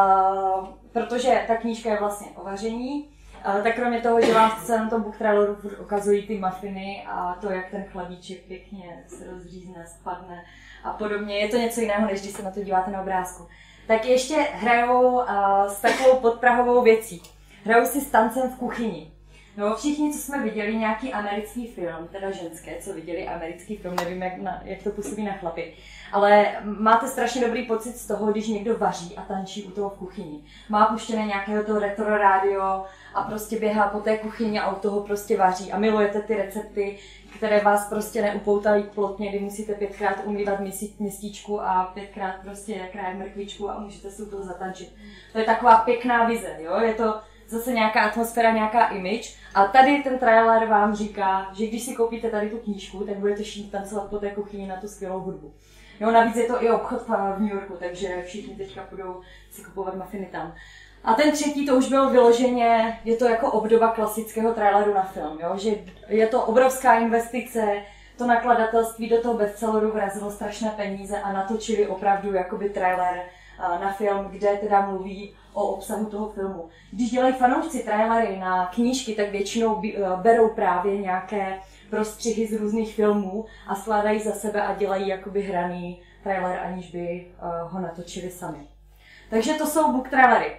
protože ta knížka je vlastně o vaření, tak kromě toho, že vám se na tom book traileru ukazují ty muffiny a to, jak ten chlebíček pěkně se rozřízne, spadne a podobně, je to něco jiného, než když se na to díváte na obrázku. Tak ještě hrajou uh, s takovou podprahovou věcí. Hrajou si s tancem v kuchyni. No, všichni, co jsme viděli nějaký americký film, teda ženské, co viděli americký film, nevím, jak, na, jak to působí na chlapy, ale máte strašně dobrý pocit z toho, když někdo vaří a tančí u toho v kuchyni. Má puštěné nějakého toho retro rádio a prostě běhá po té kuchyni a u toho prostě vaří a milujete ty recepty, které vás prostě neupoutají plotně, kdy musíte pětkrát umývat městíčku a pětkrát prostě krájet mrkvičku a můžete si u toho zatančit. To je taková pěkná vize, jo? Je to zase nějaká atmosféra, nějaká image. A tady ten trailer vám říká, že když si koupíte tady tu knížku, tak budete všichni tancovat po té kuchyni na tu skvělou hudbu. Jo, navíc je to i obchod v New Yorku, takže všichni teďka budou si kupovat muffiny tam. A ten třetí, to už bylo vyloženě, je to jako obdoba klasického traileru na film, jo? Že je to obrovská investice, to nakladatelství do toho bestselleru vrazilo strašné peníze a natočili opravdu jakoby trailer na film, kde teda mluví o obsahu toho filmu. Když dělají fanoušci trailery na knížky, tak většinou berou právě nějaké prostřihy z různých filmů a skládají za sebe a dělají jakoby hraný trailer, aniž by ho natočili sami. Takže to jsou book trailery.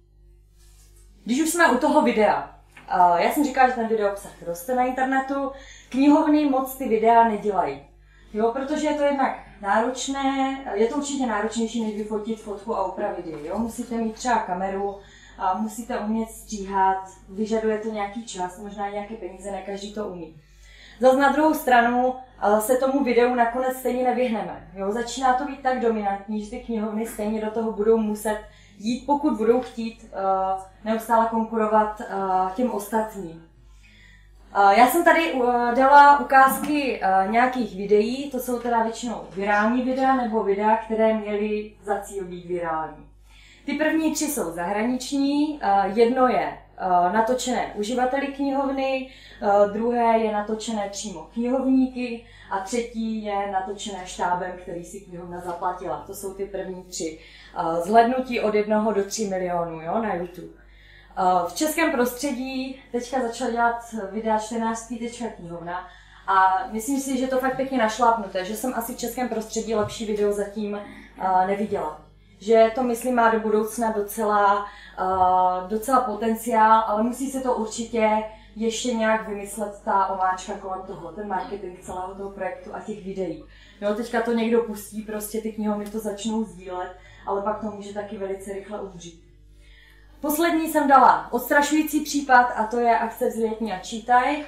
Když už jsme u toho videa, já jsem říkala, že ten video obsah roste na internetu, knihovny moc ty videa nedělají. Jo, protože je to jednak náročné, je to určitě náročnější, než vyfotit fotku a upravit ji. Jo? Musíte mít třeba kameru, a musíte umět stříhat, vyžaduje to nějaký čas, možná nějaké peníze, ne každý to umí. Zas na druhou stranu se tomu videu nakonec stejně nevyhneme. Jo? Začíná to být tak dominantní, že ty knihovny stejně do toho budou muset jít, pokud budou chtít uh, neustále konkurovat uh, těm ostatním. Uh, já jsem tady uh, dala ukázky uh, nějakých videí, to jsou teda většinou virální videa nebo videa, které měly za cíl být virální. Ty první tři jsou zahraniční, uh, jedno je uh, natočené uživateli knihovny, uh, druhé je natočené přímo knihovníky a třetí je natočené štábem, který si knihovna zaplatila. To jsou ty první tři. Uh, zhlédnutí od jednoho do tří milionů, jo, na YouTube. Uh, v českém prostředí teďka začala dělat videa čtenářství tečka knihovna a myslím si, že to fakt pěkně našlápnuté, že jsem asi v českém prostředí lepší video zatím uh, neviděla. Že to, myslím, má do budoucna docela, uh, docela potenciál, ale musí se to určitě ještě nějak vymyslet ta omáčka kolem toho, ten marketing celého toho projektu a těch videí. Jo, teďka to někdo pustí, prostě ty knihovny to začnou sdílet, ale pak to může taky velice rychle umřít. Poslední jsem dala odstrašující případ a to je Akce Vzlietni a čítaj.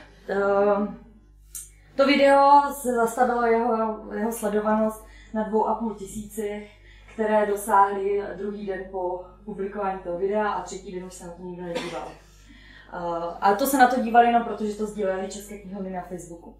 To video se zastavilo jeho, jeho sledovanost na dvou a půl tisíci, které dosáhly druhý den po publikování toho videa a třetí den už se na to nikdo nedíval. A to se na to dívali jenom proto, že to sdíleli české knihovny na Facebooku.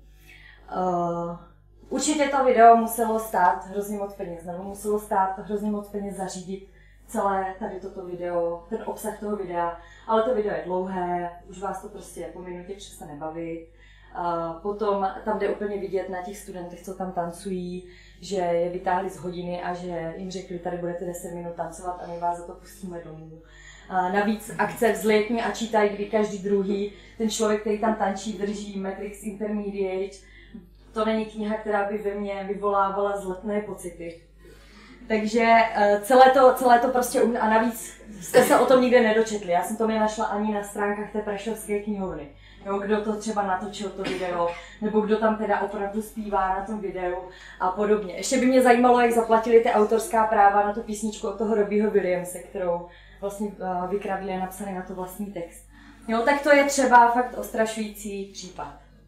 Určitě to video muselo stát hrozně moc peněz, nebo muselo stát hrozně moc peněz zařídit celé tady toto video, ten obsah toho videa, ale to video je dlouhé, už vás to prostě po minutě přestane bavit. A potom tam jde úplně vidět na těch studentech, co tam tancují, že je vytáhli z hodiny a že jim řekli, tady budete deset minut tancovat a my vás za to pustíme domů. A navíc akce vzlétní a čítají, kdy každý druhý, ten člověk, který tam tančí, drží Matrix Intermediate. To není kniha, která by ve mně vyvolávala zletné pocity. Takže celé to, celé to prostě, a navíc jste se o tom nikde nedočetli. Já jsem to nenašla ani na stránkách té Prešovské knihovny. Jo, kdo to třeba natočil to video, nebo kdo tam teda opravdu zpívá na tom videu a podobně. Ještě by mě zajímalo, jak zaplatili ty autorská práva na tu písničku od toho Robbieho Williamse, kterou vlastně vykradli a napsali na to vlastní text. Jo, tak to je třeba fakt ostrašující případ.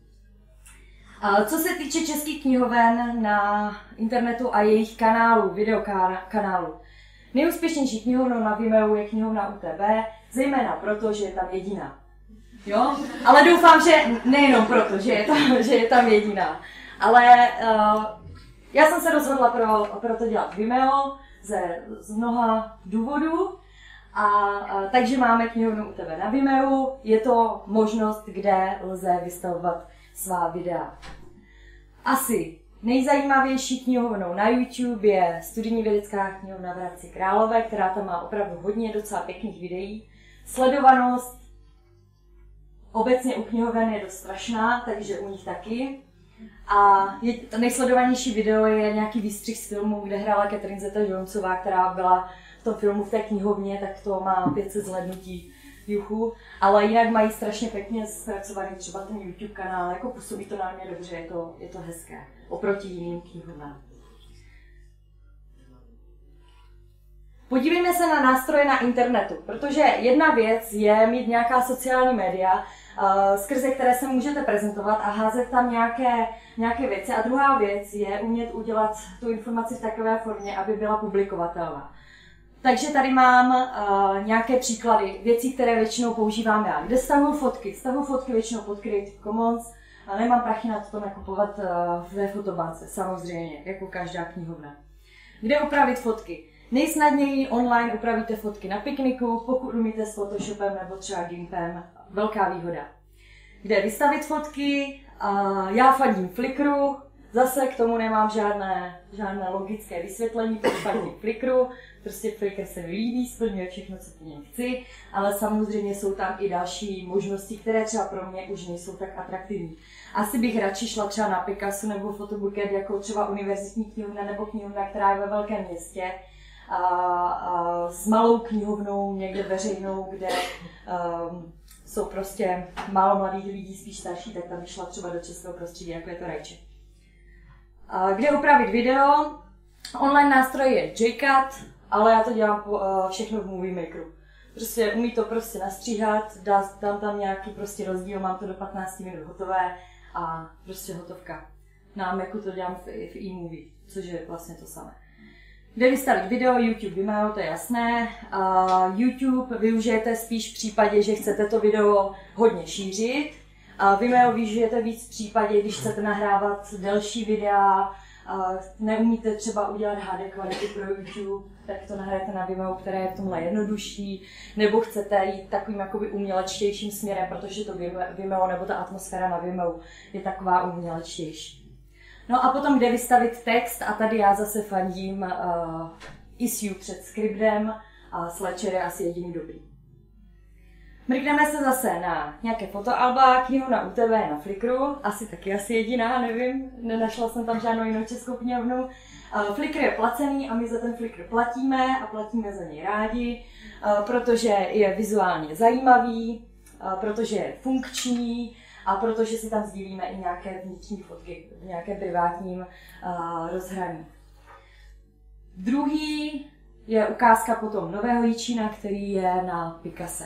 Co se týče českých knihoven na internetu a jejich kanálů, videokanálů, nejúspěšnější knihovnou na Vimeo je knihovna U T B, zejména proto, že je tam jediná. Jo? Ale doufám, že nejenom proto, že je tam, že je tam jediná. Ale uh, já jsem se rozhodla pro, pro to dělat Vimeo ze, z mnoha důvodů. A, a, takže máme knihovnu U T B na Vimeo. Je to možnost, kde lze vystavovat svá videa. Asi nejzajímavější knihovnou na YouTube je studijní vědecká knihovna v Hradci Králové, která tam má opravdu hodně docela pěkných videí. Sledovanost obecně u knihoven je dost strašná, takže u nich taky. A je, to nejsledovanější video je nějaký výstřih z filmu, kde hrála Catherine Zeta-Jonesová, která byla v tom filmu v té knihovně, tak to má pět set zhlédnutí. Juchu, ale jinak mají strašně pěkně zpracovaný třeba ten YouTube kanál, jako působí to na mě dobře, je to, je to hezké, oproti jiným knihovnám. Podívejme se na nástroje na internetu, protože jedna věc je mít nějaká sociální média, uh, skrze které se můžete prezentovat a házet tam nějaké, nějaké věci, a druhá věc je umět udělat tu informaci v takové formě, aby byla publikovatelná. Takže tady mám uh, nějaké příklady věcí, které většinou používám já. Kde stahuji fotky? Stahuji fotky většinou pod Creative Commons a nemám prachy na to nakupovat uh, ve fotobance, samozřejmě, jako každá knihovna. Kde upravit fotky? Nejsnadněji online upravíte fotky na pikniku, pokud umíte s Photoshopem nebo třeba Gimpem, velká výhoda. Kde vystavit fotky? Uh, já fandím Flickru, zase k tomu nemám žádné, žádné logické vysvětlení, proč fandím Flickru. Prostě Flickr se mi líbí, splňuje všechno, co po něm chci, ale samozřejmě jsou tam i další možnosti, které třeba pro mě už nejsou tak atraktivní. Asi bych radši šla třeba na Picasso nebo Photobucket jako třeba univerzitní knihovna nebo knihovna, která je ve velkém městě, a, a s malou knihovnou někde veřejnou, kde um, jsou prostě málo mladých lidí, spíš starší, tak tam bych šla třeba do českého prostředí, jako je to Rajče. A kde upravit video? Online nástroj je J-Cut, ale já to dělám po, uh, všechno v Movie Makeru. Prostě umí to prostě nastříhat, dá, dám tam nějaký prostě rozdíl, mám to do patnácti minut hotové a prostě hotovka. Na Macu to dělám v, v eMovie, což je vlastně to samé. Kde vystavit video, YouTube, Vimeo, to je jasné. Uh, YouTube využijete spíš v případě, že chcete to video hodně šířit. Uh, Vimeo využijete víc v případě, když chcete nahrávat delší videa, uh, neumíte třeba udělat H D kvality pro YouTube, tak to nahrajete na Vimeo, které je v tomhle jednodušší, nebo chcete jít takovým jakoby umělečtějším směrem, protože to Vimeo nebo ta atmosféra na Vimeo je taková umělečtější. No a potom kde vystavit text, a tady já zase fandím uh, Issue před Scribdem a Slasher je asi jediný dobrý. Mrkneme se zase na nějaké fotoalba, knihovna U T B na Flickru, asi taky asi jediná, nevím, nenašla jsem tam žádnou jinou českou knihovnu. Uh, Flickr je placený a my za ten Flickr platíme a platíme za něj rádi, uh, protože je vizuálně zajímavý, uh, protože je funkční a protože si tam sdílíme i nějaké vnitřní fotky v nějakém privátním uh, rozhraní. Druhý je ukázka potom nového Jičína, který je na Picasse.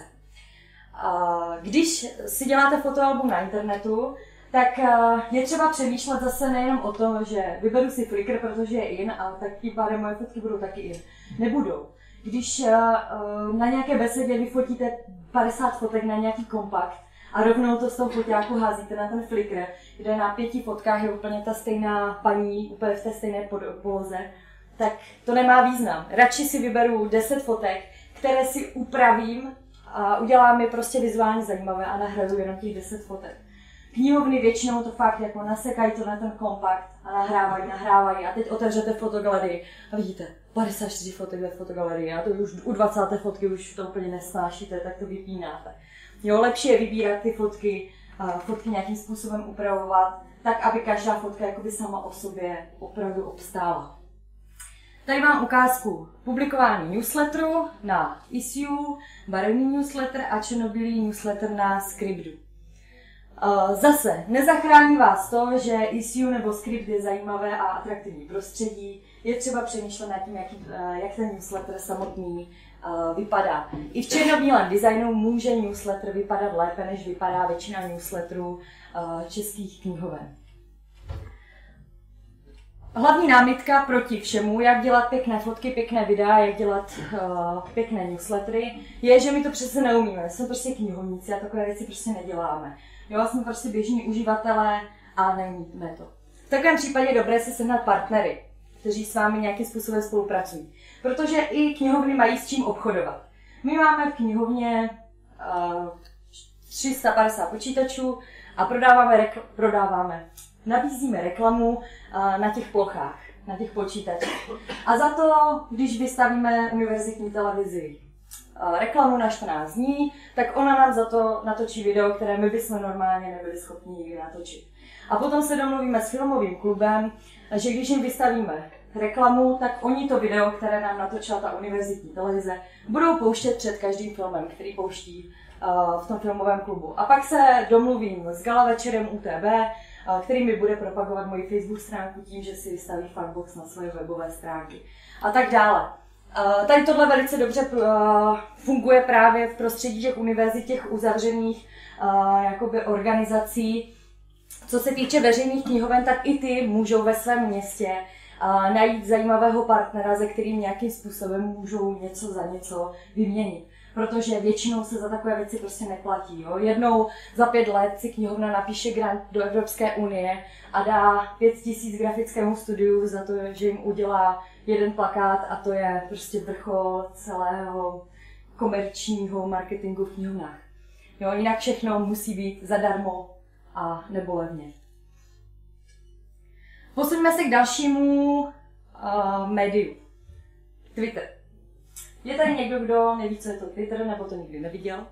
Když si děláte fotoalbum na internetu, tak je třeba přemýšlet zase nejenom o tom, že vyberu si Flickr, protože je in, a tak tím pádem moje fotky budou taky in. Nebudou. Když na nějaké besedě vyfotíte padesát fotek na nějaký kompakt a rovnou to z toho foťáku házíte na ten Flickr, kde na pěti fotkách je úplně ta stejná paní, úplně v té stejné poloze, tak to nemá význam. Radši si vyberu deset fotek, které si upravím a udělám je prostě vizuálně zajímavé a nahraju jenom těch deset fotek. Knihovny většinou to fakt jako nasekají to na ten kompakt a nahrávají, nahrávají a teď otevřete fotogalerii a vidíte padesát čtyři fotek ve fotogalerii a to už u dvacáté fotky už to úplně nesnášíte, tak to vypínáte. Jo, lepší je vybírat ty fotky, fotky nějakým způsobem upravovat, tak aby každá fotka jakoby sama o sobě opravdu obstála. Tady mám ukázku publikování newsletteru na Issuu, barevný newsletter a černobílý newsletter na Scribdu. Zase, nezachrání vás to, že Issuu nebo Script je zajímavé a atraktivní prostředí. Je třeba přemýšlet nad tím, jak, jak ten newsletter samotný vypadá. I v černobílém designu může newsletter vypadat lépe, než vypadá většina newsletterů českých knihoven. Hlavní námitka proti všemu, jak dělat pěkné fotky, pěkné videa, jak dělat uh, pěkné newslettery, je, že my to přece neumíme. Jsme prostě knihovníci a takové věci prostě neděláme. Jo, jsme prostě běžní uživatelé a neumíme to. V takovém případě je dobré si sehnat partnery, kteří s vámi nějakým způsobem spolupracují. Protože i knihovny mají s čím obchodovat. My máme v knihovně uh, tři sta padesát počítačů a prodáváme, rekl- prodáváme. nabízíme reklamu uh, na těch plochách, na těch počítačích. A za to, když vystavíme univerzitní televizi uh, reklamu na čtrnáct dní, tak ona nám za to natočí video, které my bychom normálně nebyli schopni nikdy natočit. A potom se domluvíme s filmovým klubem, že když jim vystavíme reklamu, tak oni to video, které nám natočila ta univerzitní televize, budou pouštět před každým filmem, který pouští uh, v tom filmovém klubu. A pak se domluvím s Gala večerem U T B, který mi bude propagovat moji Facebook stránku tím, že si vystaví Funbox na svoje webové stránky a tak dále. Tady tohle velice dobře funguje právě v prostředí těch univerzit, těch uzavřených jakoby organizací. Co se týče veřejných knihoven, tak i ty můžou ve svém městě najít zajímavého partnera, se kterým nějakým způsobem můžou něco za něco vyměnit. Protože většinou se za takové věci prostě neplatí. Jo? Jednou za pět let si knihovna napíše grant do Evropské unie a dá pět tisíc grafickému studiu za to, že jim udělá jeden plakát a to je prostě vrchol celého komerčního marketingu v knihovnách. Jo? Jinak všechno musí být zadarmo a nebo levně. Posuňme se k dalšímu uh, médiu. Twitter. Je tady někdo, kdo neví, co je to Twitter, nebo to nikdy neviděl?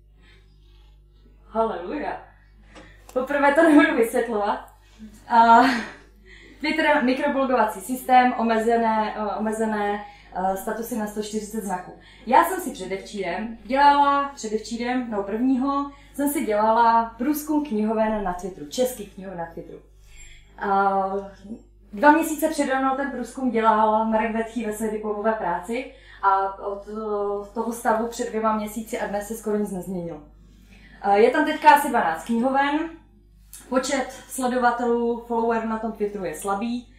Haleluja. Poprvé to nebudu vysvětlovat. Uh, Twitter je mikroblogovací systém, omezené, uh, omezené uh, statusy na sto čtyřicet znaků. Já jsem si předevčírem dělala, předevčírem, no prvního, jsem si dělala průzkum knihoven na Twitteru, českých knihoven na Twitteru. Uh, dva měsíce přede mnou ten průzkum dělal Marek Vetchý ve své diplomové práci a od toho stavu před dvěma měsíci a dnes se skoro nic nezměnilo. Je tam teďka asi dvanáct knihoven, počet sledovatelů, followerů na tom Twitteru je slabý.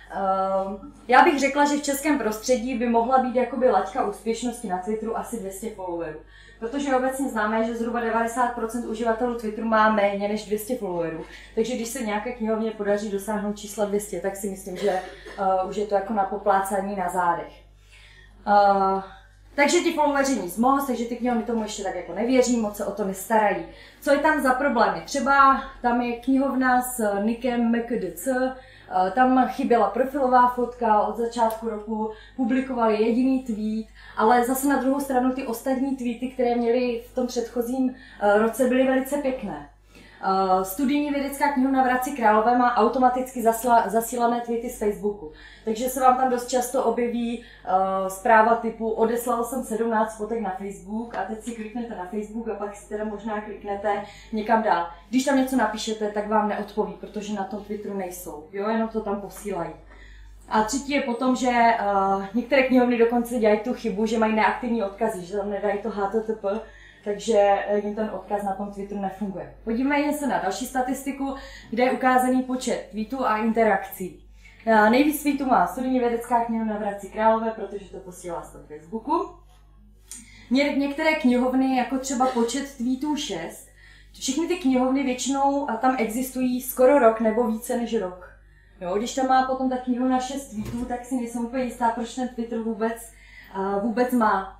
Já bych řekla, že v českém prostředí by mohla být jakoby laťka úspěšnosti na Twitteru asi dvě stě followerů. Protože obecně známe, že zhruba devadesát procent uživatelů Twitteru má méně než dvě stě followerů. Takže když se nějaké knihovně podaří dosáhnout čísla dvě stě, tak si myslím, že uh, už je to jako na poplácání na zádech. Uh, takže ti followeri nic moc, takže ty knihovny tomu ještě tak jako nevěří, moc se o to nestarají. Co je tam za problémy? Třeba tam je knihovna s nickem M K D C, tam chyběla profilová fotka, od začátku roku publikovali jediný tweet, ale zase na druhou stranu ty ostatní tweety, které měli v tom předchozím roce, byly velice pěkné. Studijní vědecká knihovna v Hradci Králové má automaticky zasla, zasílané tweety z Facebooku. Takže se vám tam dost často objeví uh, zpráva typu odeslal jsem sedmnáct fotek na Facebook a teď si kliknete na Facebook a pak si teda možná kliknete někam dál. Když tam něco napíšete, tak vám neodpoví, protože na tom Twitteru nejsou, jo, jenom to tam posílají. A třetí je potom, že uh, některé knihovny dokonce dělají tu chybu, že mají neaktivní odkazy, že tam nedají to H T T P, takže jim ten odkaz na tom Twitteru nefunguje. Podívejme se na další statistiku, kde je ukázaný počet tweetů a interakcí. Nejvíc tweetů má studijní vědecká knihovna v Hradci Králové, protože to posílá z toho Facebooku. Ně- některé knihovny, jako třeba počet tweetů šest, všechny ty knihovny většinou a tam existují skoro rok nebo více než rok. Jo, když tam má potom ta knihovna šest tweetů, tak si nejsem úplně jistá, proč ten Twitter vůbec, uh, vůbec má.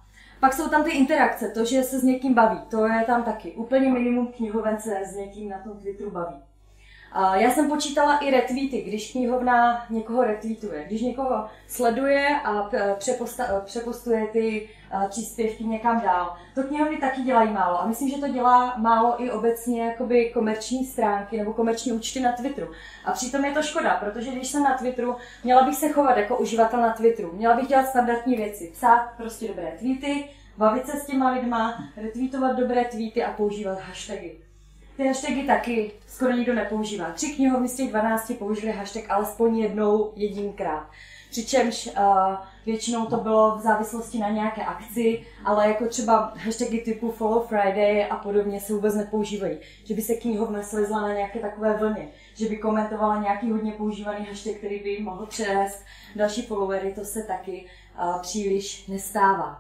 Pak jsou tam ty interakce, to, že se s někým baví, to je tam taky. Úplně minimum knihoven se s někým na tom Twitteru baví. A já jsem počítala i retweety, když knihovna někoho retweetuje. Když někoho sleduje a přepostuje ty příspěvky někam dál. To knihovny taky dělají málo a myslím, že to dělá málo i obecně jakoby komerční stránky nebo komerční účty na Twitteru. A přitom je to škoda, protože když jsem na Twitteru, měla bych se chovat jako uživatel na Twitteru. Měla bych dělat standardní věci, psát prostě dobré tweety, bavit se s těma lidma, retweetovat dobré tweety a používat hashtagy. Ty hashtagy taky skoro nikdo nepoužívá. Tři knihovny z těch dvanácti použili hashtag alespoň jednou jedinkrát. Přičemž uh, většinou to bylo v závislosti na nějaké akci, ale jako třeba hashtagy typu Follow Friday a podobně se vůbec nepoužívají. Že by se knihovna slezla na nějaké takové vlně, že by komentovala nějaký hodně používaný hashtag, který by mohl přenést další followery, to se taky uh, příliš nestává.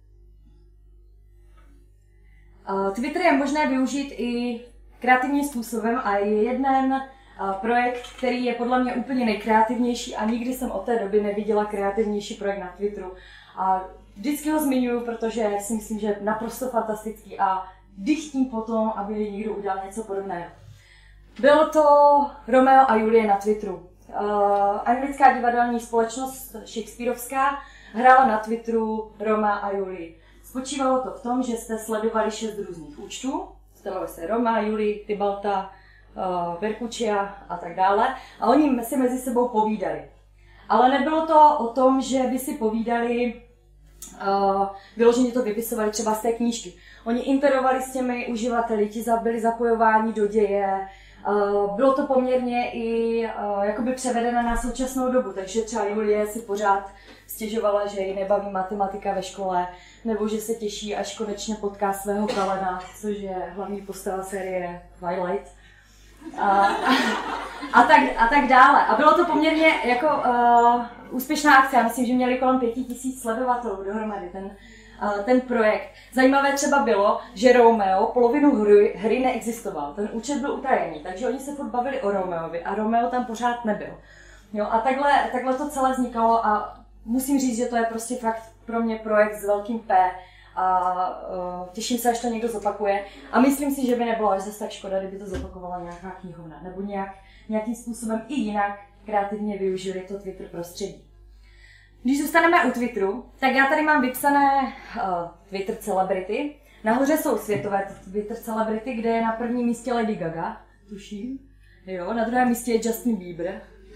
Uh, Twitter je možné využít i kreativním způsobem a je jeden uh, projekt, který je podle mě úplně nejkreativnější a nikdy jsem od té doby neviděla kreativnější projekt na Twitteru. A vždycky ho zmiňuji, protože si myslím, že je naprosto fantastický a dychtím potom, aby někdo udělal něco podobného. Bylo to Romeo a Julie na Twitteru. Uh, anglická divadelní společnost Shakespeareovská hrála na Twitteru Romea a Julii. Spočívalo to v tom, že jste sledovali šest různých účtů, jmenovali se Roma, Julie, Tybalta, uh, Verkučia a tak dále. A oni si mezi sebou povídali. Ale nebylo to o tom, že by si povídali, uh, vyloženě to vypisovali třeba z té knížky. Oni interovali s těmi uživateli, ti byli zapojováni do děje. Uh, bylo to poměrně i uh, jakoby převedené na současnou dobu, takže třeba Julie si pořád stěžovala, že ji nebaví matematika ve škole, nebo že se těší, až konečně potká svého Kalena, což je hlavní postava série Twilight. A, a, a, tak, a tak dále. A bylo to poměrně jako uh, úspěšná akce. Já myslím, že měli kolem pěti tisíc sledovatelů dohromady ten, uh, ten projekt. Zajímavé třeba bylo, že Romeo polovinu hry, hry neexistoval. Ten účet byl utajený, takže oni se furt bavili o Romeovi a Romeo tam pořád nebyl. Jo, a takhle, takhle to celé vznikalo a musím říct, že to je prostě fakt pro mě projekt s velkým P a uh, těším se, až to někdo zopakuje. A myslím si, že by nebylo až zase tak škoda, kdyby to zopakovala nějaká knihovna, nebo nějak, nějakým způsobem i jinak kreativně využili to Twitter prostředí. Když zůstaneme u Twitteru, tak já tady mám vypsané uh, Twitter celebrity. Nahoře jsou světové Twitter celebrity, kde je na prvním místě Lady Gaga, tuším. Jo, na druhém místě je Justin Bieber.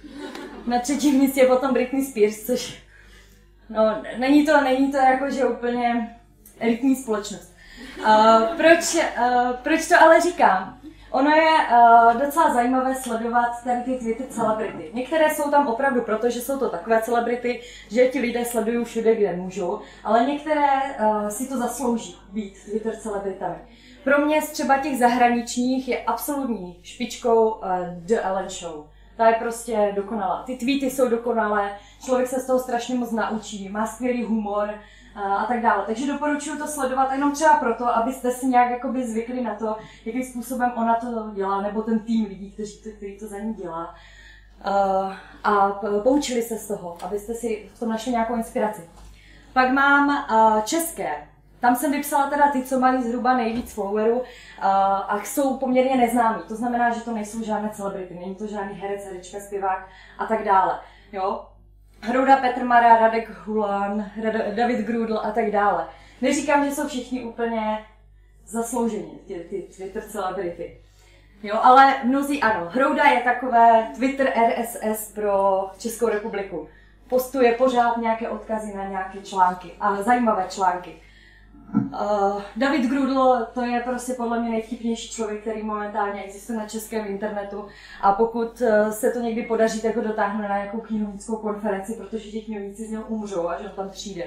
Na třetím místě je potom Britney Spears, což no, není to, není to jako, že úplně elitní společnost. Uh, proč, uh, proč to ale říkám? Ono je uh, docela zajímavé sledovat tady ty Twitter celebrity. Některé jsou tam opravdu proto, že jsou to takové celebrity, že ti lidé sledují všude, kde můžou, ale některé uh, si to zaslouží být Twitter celebritami. Pro mě z třeba těch zahraničních je absolutní špičkou uh, The Ellen Show. Ta je prostě dokonalá. Ty tweety jsou dokonalé, člověk se z toho strašně moc naučí, má skvělý humor a, a tak dále. Takže doporučuji to sledovat jenom třeba proto, abyste si nějak jakoby zvykli na to, jakým způsobem ona to dělá, nebo ten tým lidí, kteří to, který to za ní dělá. Uh, a poučili se z toho, abyste si v tom našli nějakou inspiraci. Pak mám uh, české. Tam jsem vypsala teda ty, co mají zhruba nejvíc followerů uh, a jsou poměrně neznámí. To znamená, že to nejsou žádné celebrity, není to žádný herec, herečka, zpěvák a tak dále. Jo? Hrouda, Petr Mara, Radek Hulan, David Grudl a tak dále. Neříkám, že jsou všichni úplně zasloužení, ty, ty Twitter celebrity. Jo, ale mnozí ano. Hrouda je takové Twitter R S S pro Českou republiku. Postuje pořád nějaké odkazy na nějaké články a zajímavé články. Uh, David Grudl, to je prostě podle mě nejvtipnější člověk, který momentálně existuje na českém internetu a pokud uh, se to někdy podaří, tak ho dotáhnu na nějakou knihovnickou konferenci, protože ti knihovníci z něho umřou, až on tam přijde.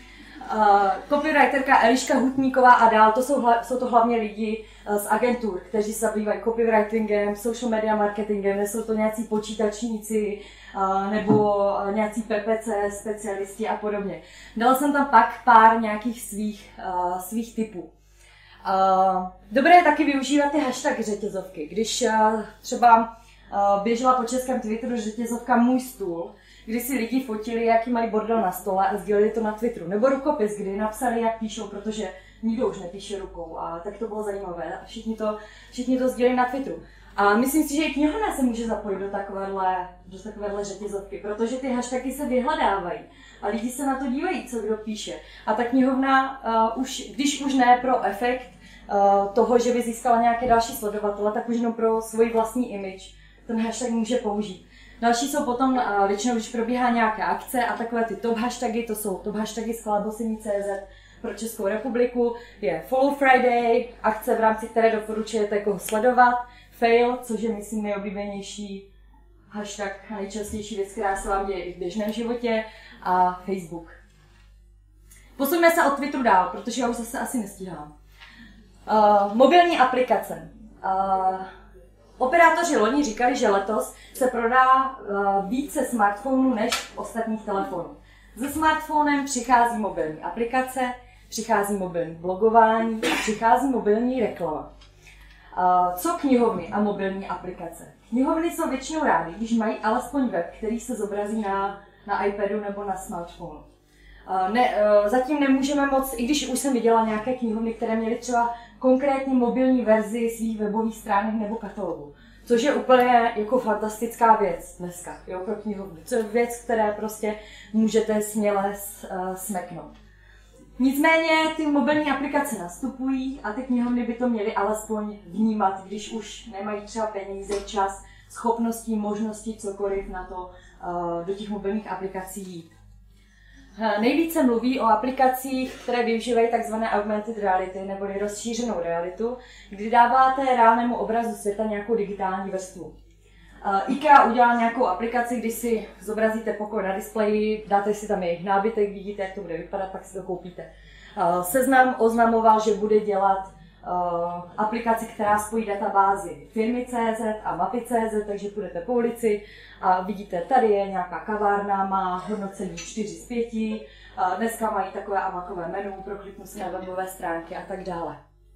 Uh, copywriterka Eliška Hutníková a dál, to jsou, hla, jsou to hlavně lidi uh, z agentur, kteří se zabývají copywritingem, social media marketingem, nejsou to nějací počítačníci uh, nebo uh, nějací P P C specialisti a podobně. Dala jsem tam pak pár nějakých svých, uh, svých typů. Uh, dobré je taky využívat ty hashtag řetězovky. Když uh, třeba uh, běžela po českém Twitteru řetězovka Můj stůl, kdy si lidi fotili, jaký mají bordel na stole a sdělili to na Twitteru. Nebo rukopis, kdy napsali, jak píšou, protože nikdo už nepíše rukou a tak to bylo zajímavé. A všichni to, všichni to sdělili na Twitteru. A myslím si, že i knihovna se může zapojit do takovéhle, do takovéhle řetězovky, protože ty hashtagy se vyhledávají a lidi se na to dívají, co kdo píše. A ta knihovna, uh, už, když už ne pro efekt uh, toho, že by získala nějaké další sledovatele, tak už jenom pro svůj vlastní image ten hashtag může použít. Další jsou potom uh, většinou, když probíhá nějaké akce a takové ty top hashtagy, to jsou top hashtagy z chlábosení tečka cé zet pro Českou republiku, je Follow Friday, akce, v rámci které doporučujete koho sledovat, Fail, což je, myslím, nejoblíbenější hashtag a nejčastější věc, která se vám děje i v běžném životě, a Facebook. Posuňme se od Twitteru dál, protože já už zase asi nestíhám. Uh, mobilní aplikace. Uh, operátoři loni říkali, že letos se prodá uh, více smartphonů než ostatních telefonů. Se smartphonem přichází mobilní aplikace, přichází mobilní blogování, přichází mobilní reklama. Uh, co knihovny a mobilní aplikace? Knihovny jsou většinou rádi, když mají alespoň web, který se zobrazí na, na iPadu nebo na smartphonu. Uh, ne, uh, zatím nemůžeme moc, i když už jsem viděla nějaké knihovny, které měly třeba konkrétní mobilní verzi svých webových stránek nebo katalogů. Což je úplně jako fantastická věc dneska, jo, pro knihovny. To je věc, které prostě můžete směle uh, smeknout. Nicméně ty mobilní aplikace nastupují a ty knihovny by to měly alespoň vnímat, když už nemají třeba peníze, čas, schopnosti, možnosti, cokoliv na to uh, do těch mobilních aplikací jít. Uh, nejvíce mluví o aplikacích, které využívají tzv. Augmented reality neboli rozšířenou realitu, kdy dáváte reálnému obrazu světa nějakou digitální vrstvu. Uh, IKEA udělá nějakou aplikaci, když si zobrazíte pokoj na displeji, dáte si tam jejich nábytek, vidíte, jak to bude vypadat, pak si to koupíte. Uh, Seznam oznamoval, že bude dělat uh, aplikaci, která spojí databázi firmy tečka cé zet a mapy tečka cé zet, takže půjdete po ulici a vidíte, tady je nějaká kavárna, má hodnocení čtyři z pěti, uh, dneska mají takové a makové menu, prokliknu si na webové stránky a tak dále.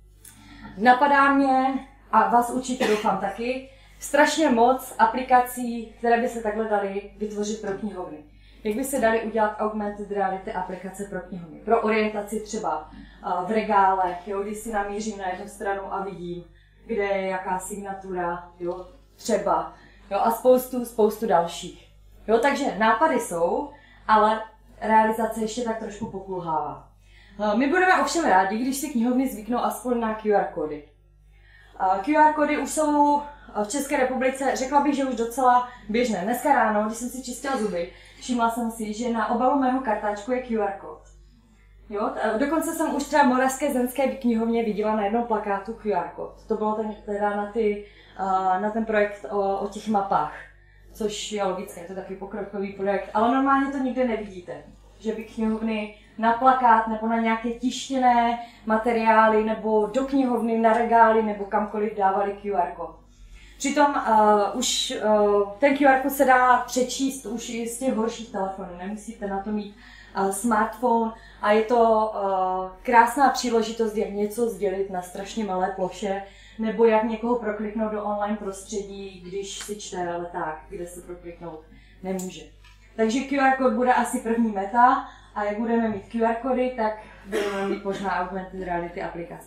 Napadá mě, a vás určitě doufám taky, strašně moc aplikací, které by se takhle daly vytvořit pro knihovny. Jak by se daly udělat augmented reality aplikace pro knihovny? Pro orientaci třeba v regálech, jo, když si namířím na jednu stranu a vidím, kde je jaká signatura, jo, třeba, jo, a spoustu, spoustu dalších. Jo, takže nápady jsou, ale realizace ještě tak trošku pokulhává. My budeme ovšem rádi, když si knihovny zvyknou aspoň na Q R kódy. Q R kódy už jsou v České republice, řekla bych, že už docela běžné. Dneska ráno, když jsem si čistila zuby, všimla jsem si, že na obalu mého kartáčku je Q R kód. Jo, dokonce jsem už třeba v Moravské zemské knihovně viděla na jednom plakátu Q R kód. To bylo ten, teda na, ty, na ten projekt o, o těch mapách, což je logické, to je takový pokrokový projekt, ale normálně to nikde nevidíte, že by knihovny na plakát nebo na nějaké tištěné materiály nebo do knihovny, na regály nebo kamkoliv dávali Q R kód. Přitom uh, už uh, ten Q R kód se dá přečíst už i z těch horších telefonů, nemusíte na to mít uh, smartphone a je to uh, krásná příležitost, jak něco sdělit na strašně malé ploše, nebo jak někoho prokliknout do online prostředí, když si čte leták, kde se prokliknout nemůže. Takže Q R kód bude asi první meta a jak budeme mít Q R kódy, tak budeme mít možná augmented reality aplikace.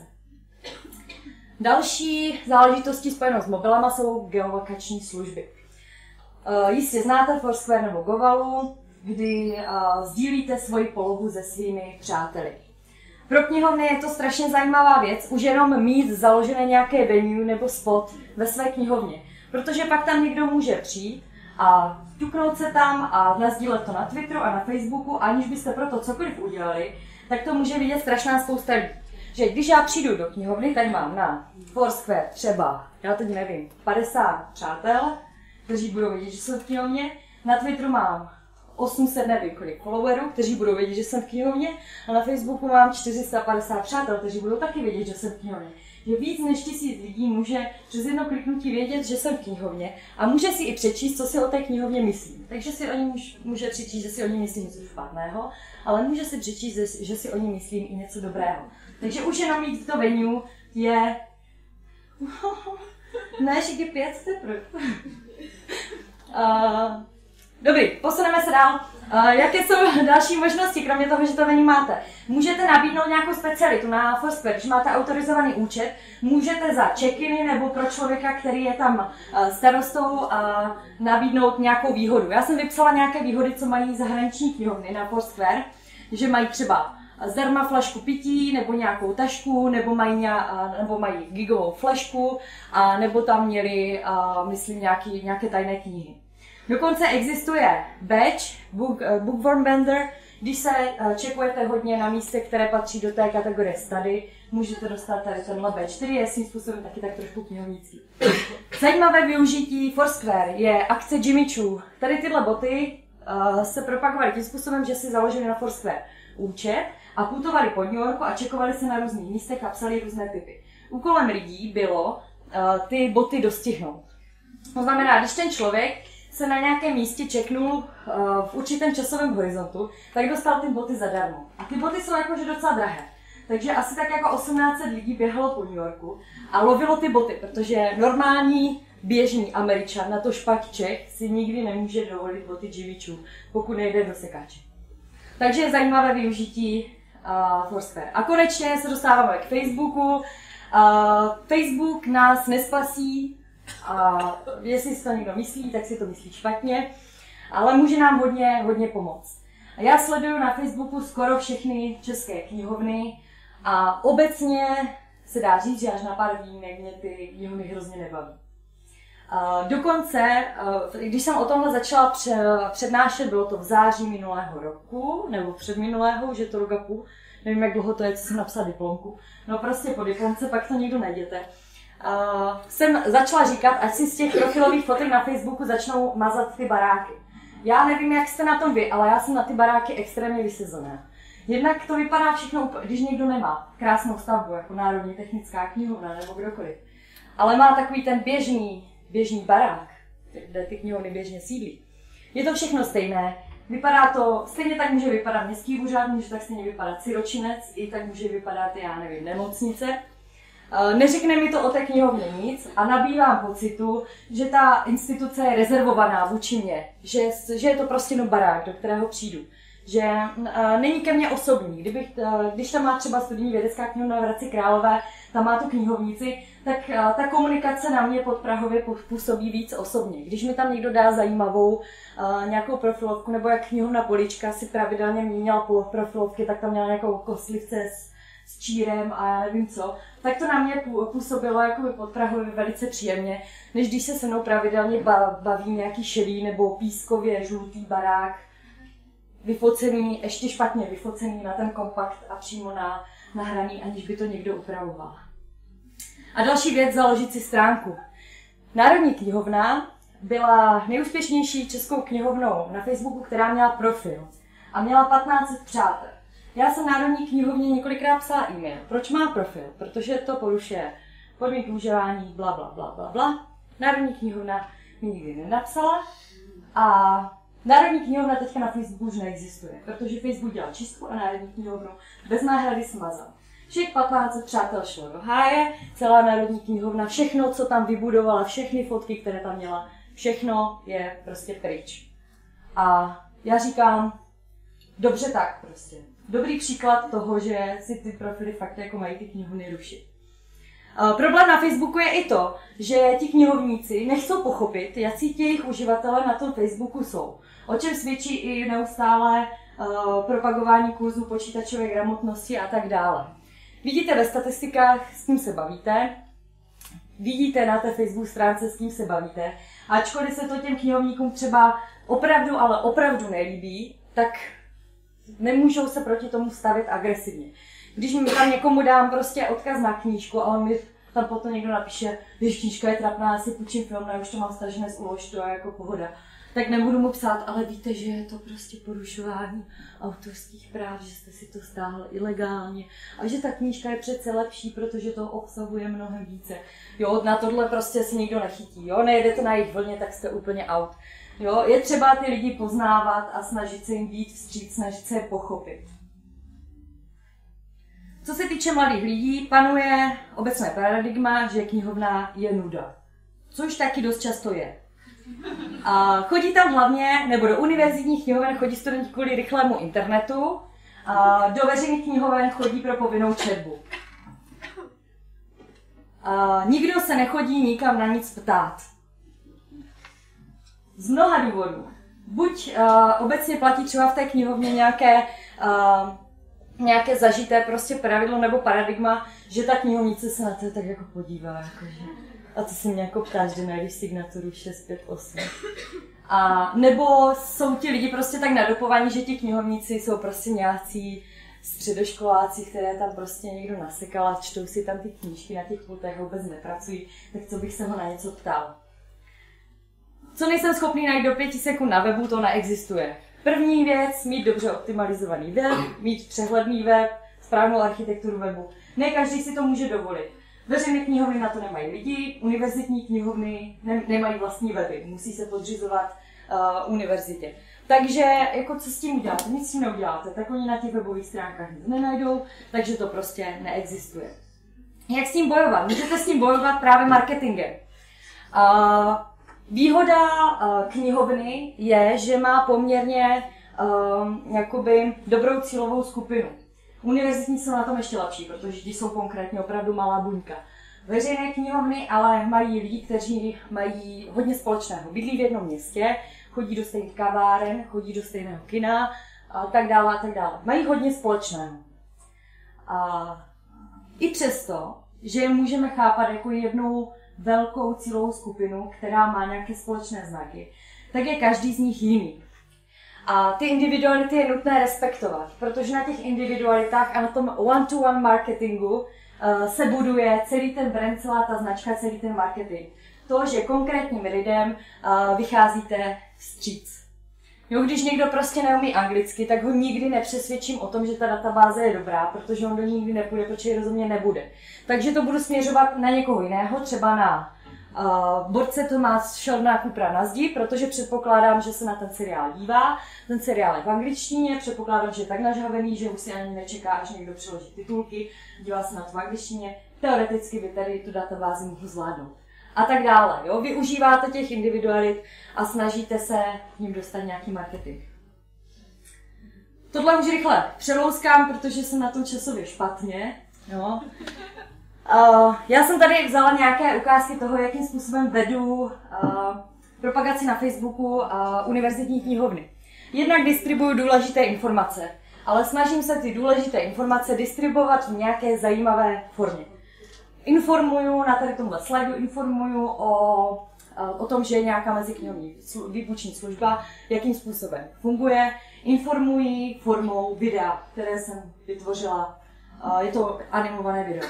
Další záležitosti spojenou s mobilama jsou geolokační služby. Uh, jistě znáte Foursquare nebo Govalu, kdy uh, sdílíte svoji polohu se svými přáteli. Pro knihovny je to strašně zajímavá věc, už jenom mít založené nějaké venue nebo spot ve své knihovně, protože pak tam někdo může přijít a ťuknout se tam a nasdílet to na Twitteru a na Facebooku, aniž byste pro to cokoliv udělali, tak to může vidět strašná spousta lidí. Že když já přijdu do knihovny, tak mám na Foursquare třeba, já teď nevím, padesát přátel, kteří budou vědět, že jsem v knihovně. Na Twitteru mám osm set nevím kolik followerů, kteří budou vědět, že jsem v knihovně. A na Facebooku mám čtyři sta padesát přátel, kteří budou taky vědět, že jsem v knihovně. Že víc než tisíc lidí může přes jedno kliknutí vědět, že jsem v knihovně a může si i přečíst, co si o té knihovně myslím. Takže si o ní může přečíst, že si o ní myslím něco špatného, ale může si přečíst, že si o ní myslím i něco dobrého. Takže už jenom mít to venue je... Ne, že je pět teprve. Uh, dobrý, posuneme se dál. Uh, jaké jsou další možnosti, kromě toho, že to není máte? Můžete nabídnout nějakou specialitu na Foursquare, když máte autorizovaný účet, můžete za check-iny nebo pro člověka, který je tam uh, starostou, uh, nabídnout nějakou výhodu. Já jsem vypsala nějaké výhody, co mají zahraniční knihovny na Foursquare, že mají třeba zdarma flašku pití, nebo nějakou tašku, nebo mají, nějak, nebo mají gigovou flašku, a nebo tam měli, uh, myslím, nějaký, nějaké tajné knihy. Dokonce existuje badge, book, uh, Bookworm Bender, když se uh, checkujete hodně na místě, které patří do té kategorie study, můžete dostat tady tenhle badge, který je svým způsobem taky tak trošku knihovnický. Zajímavé využití Foursquare je akce Jimmy Choo. Tady tyhle boty uh, se propagovaly tím způsobem, že si založili na Foursquare účet a putovali po New Yorku a čekovali se na různých místech a psali různé typy. Úkolem lidí bylo uh, ty boty dostihnout. To znamená, když ten člověk se na nějakém místě čeknul uh, v určitém časovém horizontu, tak dostal ty boty zadarmo. A ty boty jsou jakože docela drahé. Takže asi tak jako osmnáct set lidí běhalo po New Yorku a lovilo ty boty, protože normální běžný Američan, na to špak Čech, si nikdy nemůže dovolit boty Jimmy Choo, pokud nejde do sekáče. Takže je zajímavé využití uh, Foursquare. A konečně se dostáváme k Facebooku. Uh, Facebook nás nespasí, uh, jestli si to někdo myslí, tak si to myslí špatně, ale může nám hodně, hodně pomoct. Já sleduju na Facebooku skoro všechny české knihovny a obecně se dá říct, že až na pár výjimek mě ty knihovny hrozně nebaví. Uh, dokonce, uh, když jsem o tomhle začala přednášet, bylo to v září minulého roku, nebo předminulého, už je to rok a půl, nevím, jak dlouho to je, co jsem napsala diplomku, no prostě po diplomce, pak to nikdo najděte. Uh, jsem začala říkat, ať si z těch profilových fotek na Facebooku začnou mazat ty baráky. Já nevím, jak jste na tom vy, ale já jsem na ty baráky extrémně vysezená. Jednak to vypadá všechno, když někdo nemá krásnou stavbu, jako Národní technická knihovna nebo kdokoliv, ale má takový ten běžný, běžný barák, kde ty knihovny běžně sídlí. Je to všechno stejné. Vypadá to, stejně tak může vypadat městský úřad, může tak stejně vypadat siročinec, i tak může vypadat, já nevím, nemocnice. Neřekne mi to o té knihovně nic a nabývám pocitu, že ta instituce je rezervovaná vůči mně, že, že je to prostě jenom barák, do kterého přijdu. Že uh, není ke mně osobní. Kdybych, uh, když tam má třeba studijní vědecká knihovna v Hradci Králové, tam má tu knihovnici, tak uh, ta komunikace na mě podprahově působí víc osobně. Když mi tam někdo dá zajímavou uh, nějakou profilovku, nebo jak knihovna Polička si pravidelně měnila profilovky, tak tam měla nějakou koslivce s, s čírem a já nevím co, tak to na mě působilo jakoby podprahově velice příjemně, než když se se mnou pravidelně baví nějaký šedý nebo pískově žlutý barák, vyfocený, ještě špatně vyfocený na ten kompakt a přímo na, na hraní, aniž by to někdo upravoval. A další věc, založit si stránku. Národní knihovna byla nejúspěšnější českou knihovnou na Facebooku, která měla profil a měla patnáct set přátel. Já jsem Národní knihovně několikrát psala e-mail. Proč má profil? Protože to porušuje podmínky užívání, bla, bla, bla, bla, bla. Národní knihovna mi nikdy nenapsala a Národní knihovna teďka na Facebooku už neexistuje, protože Facebook dělal čistku a Národní knihovnu bez náhrady smazal. Všech patnáct set přátel šlo do háje, celá Národní knihovna, všechno, co tam vybudovala, všechny fotky, které tam měla, všechno je prostě pryč. A já říkám, dobře tak prostě. Dobrý příklad toho, že si ty profily fakt jako mají ty knihovny rušit. Uh, problém na Facebooku je i to, že ti knihovníci nechcou pochopit, jaký ti jejich uživatelé na tom Facebooku jsou. O čem svědčí i neustále uh, propagování kurzů počítačové gramotnosti a tak dále. Vidíte ve statistikách, s kým se bavíte, vidíte na té Facebook stránce, s kým se bavíte. A ačkoliv se to těm knihovníkům třeba opravdu, ale opravdu nelíbí, tak nemůžou se proti tomu stavit agresivně. Když mi tam někomu dám prostě odkaz na knížku a on mi tam potom někdo napíše, že knížka je trapná, já si půjčím film, ne, už to mám stažené z ulož, to je jako pohoda. Tak nebudu mu psát, ale víte, že je to prostě porušování autorských práv, že jste si to stáhl ilegálně a že ta knížka je přece lepší, protože to obsahuje mnohem více. Jo, na tohle prostě si nikdo nechytí, jo, nejedete na jejich vlně, tak jste úplně out. Jo, je třeba ty lidi poznávat a snažit se jim být vstříc, snažit se je pochopit. Co se týče mladých lidí, panuje obecné paradigma, že knihovna je nuda. Což taky dost často je. A chodí tam hlavně, nebo do univerzitních knihoven chodí studenti kvůli rychlému internetu, a do veřejných knihoven chodí pro povinnou četbu. A nikdo se nechodí nikam na nic ptát. Z mnoha důvodů. Buď uh, obecně platí třeba v té knihovně nějaké, uh, nějaké zažité prostě pravidlo nebo paradigma, že ta knihovnice se na to tak jako podívá. Jakože. A to se mě jako ptáš, že najdeš signaturu šest pět osm. A nebo jsou ti lidi prostě tak nadopovaní, že ti knihovníci jsou prostě nějací středoškoláci, které tam prostě někdo nasekal a čtou si tam ty knížky na těch pultech, vůbec nepracují, tak co bych se ho na něco ptal. Co nejsem schopný najít do pěti sekund na webu, to neexistuje. První věc, mít dobře optimalizovaný web, mít přehledný web, správnou architekturu webu. Ne každý si to může dovolit. Veřejné knihovny na to nemají lidi, univerzitní knihovny ne- nemají vlastní weby, musí se podřizovat uh, univerzitě. Takže jako co s tím uděláte? Nic s tím neuděláte, tak oni na těch webových stránkách nic nenajdou, takže to prostě neexistuje. Jak s tím bojovat? Můžete s tím bojovat právě marketingem. Uh, výhoda uh, knihovny je, že má poměrně uh, jakoby dobrou cílovou skupinu. Univerzitní jsou na tom ještě lepší, protože ti jsou konkrétně opravdu malá buňka. Veřejné knihovny ale mají lidi, kteří mají hodně společného. Bydlí v jednom městě, chodí do stejných kaváren, chodí do stejného kina a tak dále a tak dále. Mají hodně společného. A i přesto, že je můžeme chápat jako jednu velkou cílovou skupinu, která má nějaké společné znaky, tak je každý z nich jiný. A ty individuality je nutné respektovat, protože na těch individualitách a na tom one-to-one marketingu uh, se buduje celý ten brand, celá ta značka, celý ten marketing. To, že konkrétním lidem uh, vycházíte vstříc. Jo, když někdo prostě neumí anglicky, tak ho nikdy nepřesvědčím o tom, že ta databáze je dobrá, protože on do ní nikdy nepůjde, protože ji rozumět nebude. Takže to budu směřovat na někoho jiného, třeba na Uh, borce Tomáš Šelná Kupra na zdi, protože předpokládám, že se na ten seriál dívá. Ten seriál je v angličtině, předpokládám, že je tak nažhavený, že už si ani nečeká, až někdo přiloží titulky, dívá se na to v angličtině, teoreticky by tady tu databázi mohl zvládnout. A tak dále. Jo? Využíváte těch individualit a snažíte se v ním dostat nějaký marketing. Tohle už rychle přelouskám, protože jsem na tom časově špatně. Jo? Uh, já jsem tady vzala nějaké ukázky toho, jakým způsobem vedu uh, propagaci na Facebooku uh, univerzitní knihovny. Jednak distribuju důležité informace, ale snažím se ty důležité informace distribuovat v nějaké zajímavé formě. Informuju na tady tomhle slajdu, informuju o, uh, o tom, že je nějaká meziknihovní slu- výuční služba, jakým způsobem funguje. Informuji formou videa, které jsem vytvořila. Uh, je to animované video.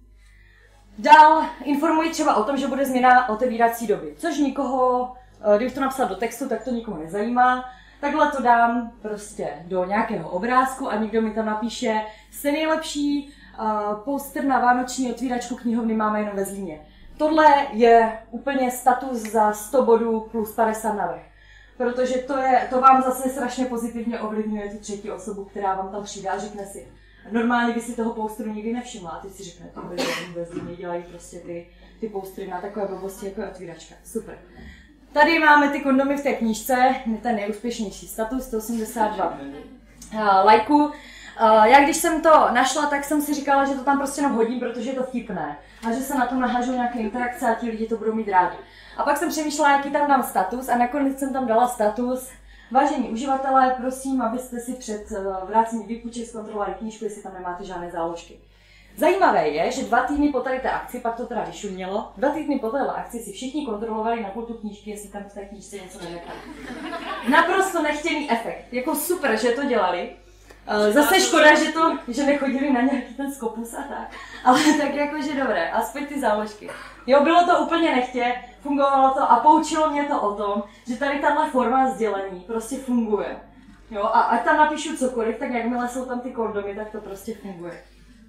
Dál informuji třeba o tom, že bude změna otevírací doby, což nikoho, když to napsat do textu, tak to nikoho nezajímá. Takhle to dám prostě do nějakého obrázku a někdo mi tam napíše, jste nejlepší, uh, poster na vánoční otvíračku knihovny máme jenom ve Zlíně. Tohle je úplně status za sto bodů plus padesát navrch, protože to, je, to vám zase strašně pozitivně ovlivňuje tu třetí osobu, která vám tam přijde a řekne si, normálně by si toho posteru nikdy nevšimla a ty si řekne, to ve Zlíně dělají prostě ty, ty postery na takové blbosti jako je otvíračka. Super. Tady máme ty kondomy v té knížce, ten nejúspěšnější status, sto osmdesát dva uh, lajků. Uh, já když jsem to našla, tak jsem si říkala, že to tam prostě jenom hodím, protože je to vtipné a že se na tom nahážou nějaké interakce a ti lidi to budou mít rádi. A pak jsem přemýšlela, jaký tam dám status a nakonec jsem tam dala status. Vážení uživatelé, prosím, abyste si před vrácením výpůjček zkontrolovali knížku, jestli tam nemáte žádné záložky. Zajímavé je, že dva týdny po tady té akci, pak to teda vyšumělo, dva týdny po téhle akci si všichni kontrolovali na pultu knížky, jestli tam v té knížce něco nenechali. Naprosto nechtěný efekt. Jako super, že to dělali. Zase škoda, že to, že nechodili na nějaký ten Scopus a tak. Ale tak jakože dobré, aspoň ty záložky. Jo, bylo to úplně nechtě, fungovalo to a poučilo mě to o tom, že tady tahle forma sdělení prostě funguje. Jo, a ať tam napíšu cokoliv, tak jakmile jsou tam ty kondomy, tak to prostě funguje.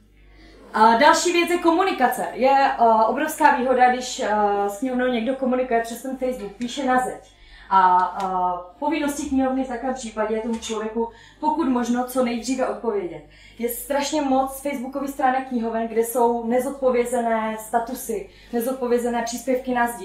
A další věc je komunikace. Je uh, obrovská výhoda, když uh, s knihovnou někdo komunikuje přes ten Facebook, píše na zeď. A uh, povinností knihovny v takovém případě je tomu člověku pokud možno co nejdříve odpovědět. Je strašně moc facebookových stránek knihoven, kde jsou nezodpovězené statusy, nezodpovězené příspěvky na zdi.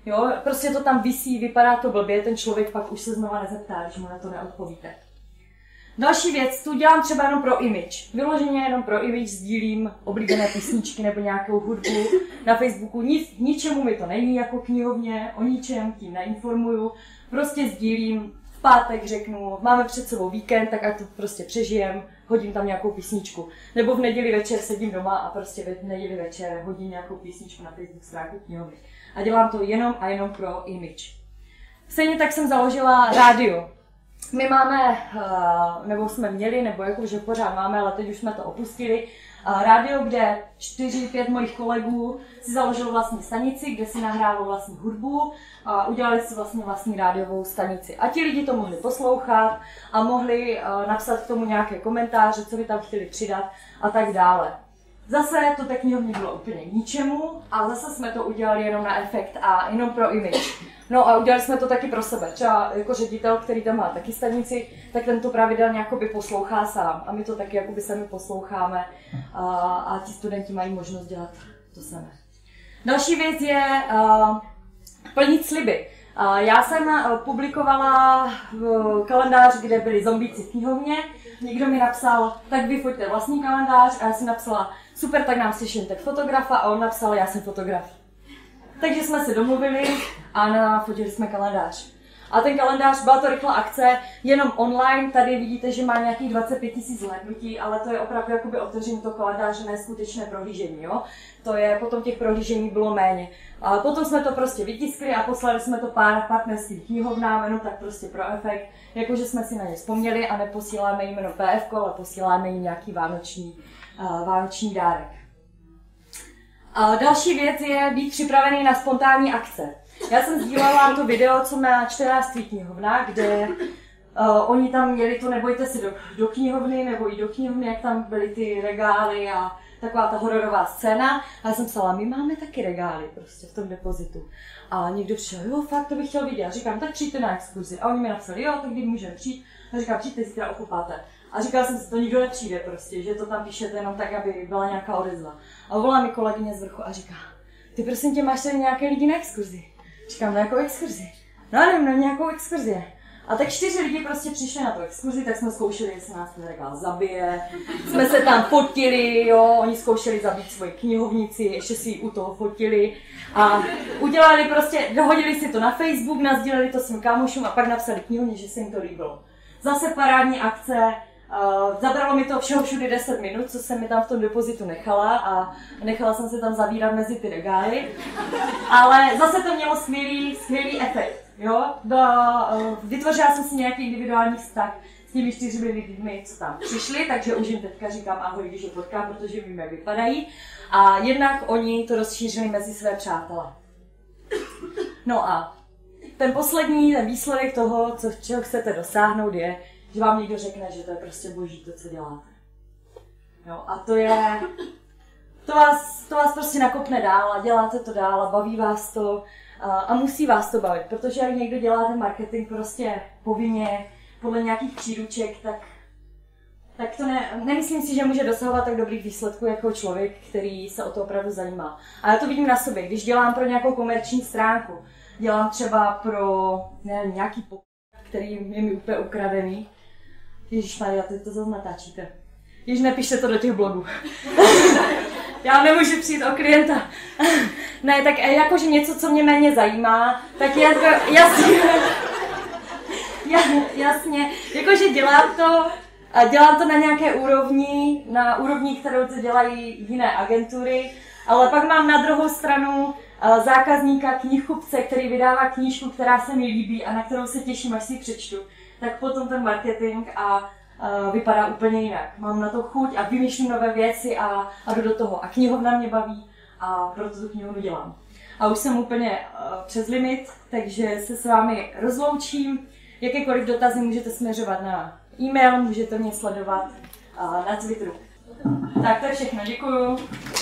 Jo, prostě to tam visí, vypadá to blbě, ten člověk pak už se znova nezeptá, když mu na to neodpovíte. Další věc, tu dělám třeba jenom pro image. Vyloženě jenom pro image sdílím oblíbené písničky nebo nějakou hudbu na Facebooku. Nic, ničemu mi to není jako knihovně, o ničem tím neinformuju. Prostě sdílím, v pátek řeknu, máme před sebou víkend, tak ať to prostě přežijem, hodím tam nějakou písničku. Nebo v neděli večer sedím doma a prostě v neděli večer hodím nějakou písničku na Facebook stránku knihovny. A dělám to jenom a jenom pro image. Stejně tak jsem založila rádio. My máme, nebo jsme měli, nebo jakože pořád máme, ale teď už jsme to opustili, rádio, kde čtyři, pět mojich kolegů si založilo vlastní stanici, kde si nahrávalo vlastní hudbu a udělali si vlastně vlastní rádiovou stanici. A ti lidi to mohli poslouchat a mohli napsat k tomu nějaké komentáře, co by tam chtěli přidat a tak dále. Zase to té knihovně bylo úplně k ničemu a zase jsme to udělali jenom na efekt a jenom pro image. No a udělali jsme to taky pro sebe. Třeba jako ředitel, který tam má taky stanici, tak ten to pravidelně jakoby poslouchá sám. A my to taky jakoby sami posloucháme a, a ti studenti mají možnost dělat to samé. Další věc je uh, plnit sliby. Uh, já jsem uh, publikovala uh, kalendář, kde byli zombíci v knihovně. Někdo mi napsal, tak vyfoťte vlastní kalendář a já jsem napsala, super, tak nám slyšíte fotografa a on napsal, já jsem fotograf. Takže jsme se domluvili a nafotili jsme kalendář. A ten kalendář, byla to rychlá akce, jenom online, tady vidíte, že má nějakých dvacet pět tisíc zhlédnutí, ale to je opravdu jakoby otevření toho kalendáře, ne skutečné prohlížení, jo. To je, potom těch prohlížení bylo méně. A potom jsme to prostě vytiskli a poslali jsme to pár partnerským knihovnám, jenom tak prostě pro efekt, jakože jsme si na ně vzpomněli a neposíláme jim jenom P F ko, ale posíláme jim nějaký vánoční, uh, vánoční dárek. A další věc je být připravený na spontánní akce. Já jsem sdílela to video, co má čtenářství knihovna, kde uh, oni tam měli to nebojte se do, do knihovny, nebo i do knihovny, jak tam byly ty regály a taková ta hororová scéna. A já jsem psala, my máme taky regály prostě v tom depozitu. A někdo přišel, jo, fakt, to bych chtěl vidět. A říkám, tak přijďte na exkurzi. A oni mi napsali, jo, tak kdy můžeme přijít. A říkám, přijďte zítra o půl páté. A říkala jsem si, to nikdo nepřijde prostě, že to tam píšete jenom tak, aby byla nějaká odezva. A volá mi kolegyně z vrchu a říká, ty prosím tě, máš tady nějaké lidi na exkurzi? Říkám, na jakou exkurzi? No nevím, na nějakou exkurzi. A tak čtyři lidi prostě přišli na tu exkurzi, tak jsme zkoušeli, jestli nás ten regál zabije. Jsme se tam fotili, jo, oni zkoušeli zabít svoji knihovnici, ještě si ji u toho fotili. A udělali prostě, dohodili si to na Facebook, nasdíleli to svým kámošům a pak napsali knihovně, že se jim to líbilo. Zase parádní akce, uh, zabralo mi to všeho všude deset minut, co jsem mi tam v tom depozitu nechala a nechala jsem se tam zavírat mezi ty regály. Ale zase to mělo skvělý, skvělý efekt, jo. Do, uh, vytvořila jsem si nějaký individuální vztah s těmi čtyřmi lidmi, co tam přišli, takže už jim teďka říkám ahoj, když je potkám, protože vím, jak vypadají. A jednak oni to rozšířili mezi své přátelé. No a ten poslední, ten výsledek toho, co, čeho chcete dosáhnout, je, že vám někdo řekne, že to je prostě boží to, co děláte. Jo, a to je, to vás, to vás prostě nakopne dál a děláte to dál a baví vás to a, a musí vás to bavit, protože jak někdo dělá ten marketing prostě povinně, podle nějakých příruček, tak, tak to ne, nemyslím si, že může dosahovat tak dobrých výsledků jako člověk, který se o to opravdu zajímá. A já to vidím na sobě, když dělám pro nějakou komerční stránku, dělám třeba pro nevím, nějaký pokoj, který je mi úplně ukradený. Ježišmarja, teď to zase natáčíte. Ježiš, nepište to do těch blogů. Já nemůžu přijít o klienta. Ne, tak jakože něco, co mě méně zajímá, tak je to jasně, jasně, jakože dělám to, a dělám to na nějaké úrovni, na úrovni, kterou to dělají jiné agentury, ale pak mám na druhou stranu zákazníka, knihkupce, který vydává knížku, která se mi líbí a na kterou se těším, až si ji přečtu, tak potom ten marketing a, a vypadá úplně jinak. Mám na to chuť a vymýšlím nové věci a, a jdu do toho. A knihovna mě baví a proto tu knihovnu dělám. A už jsem úplně uh, přes limit, takže se s vámi rozloučím. Jakékoliv dotazy můžete směřovat na e-mail, můžete mě sledovat uh, na Twitteru. Tak to je všechno, děkuju.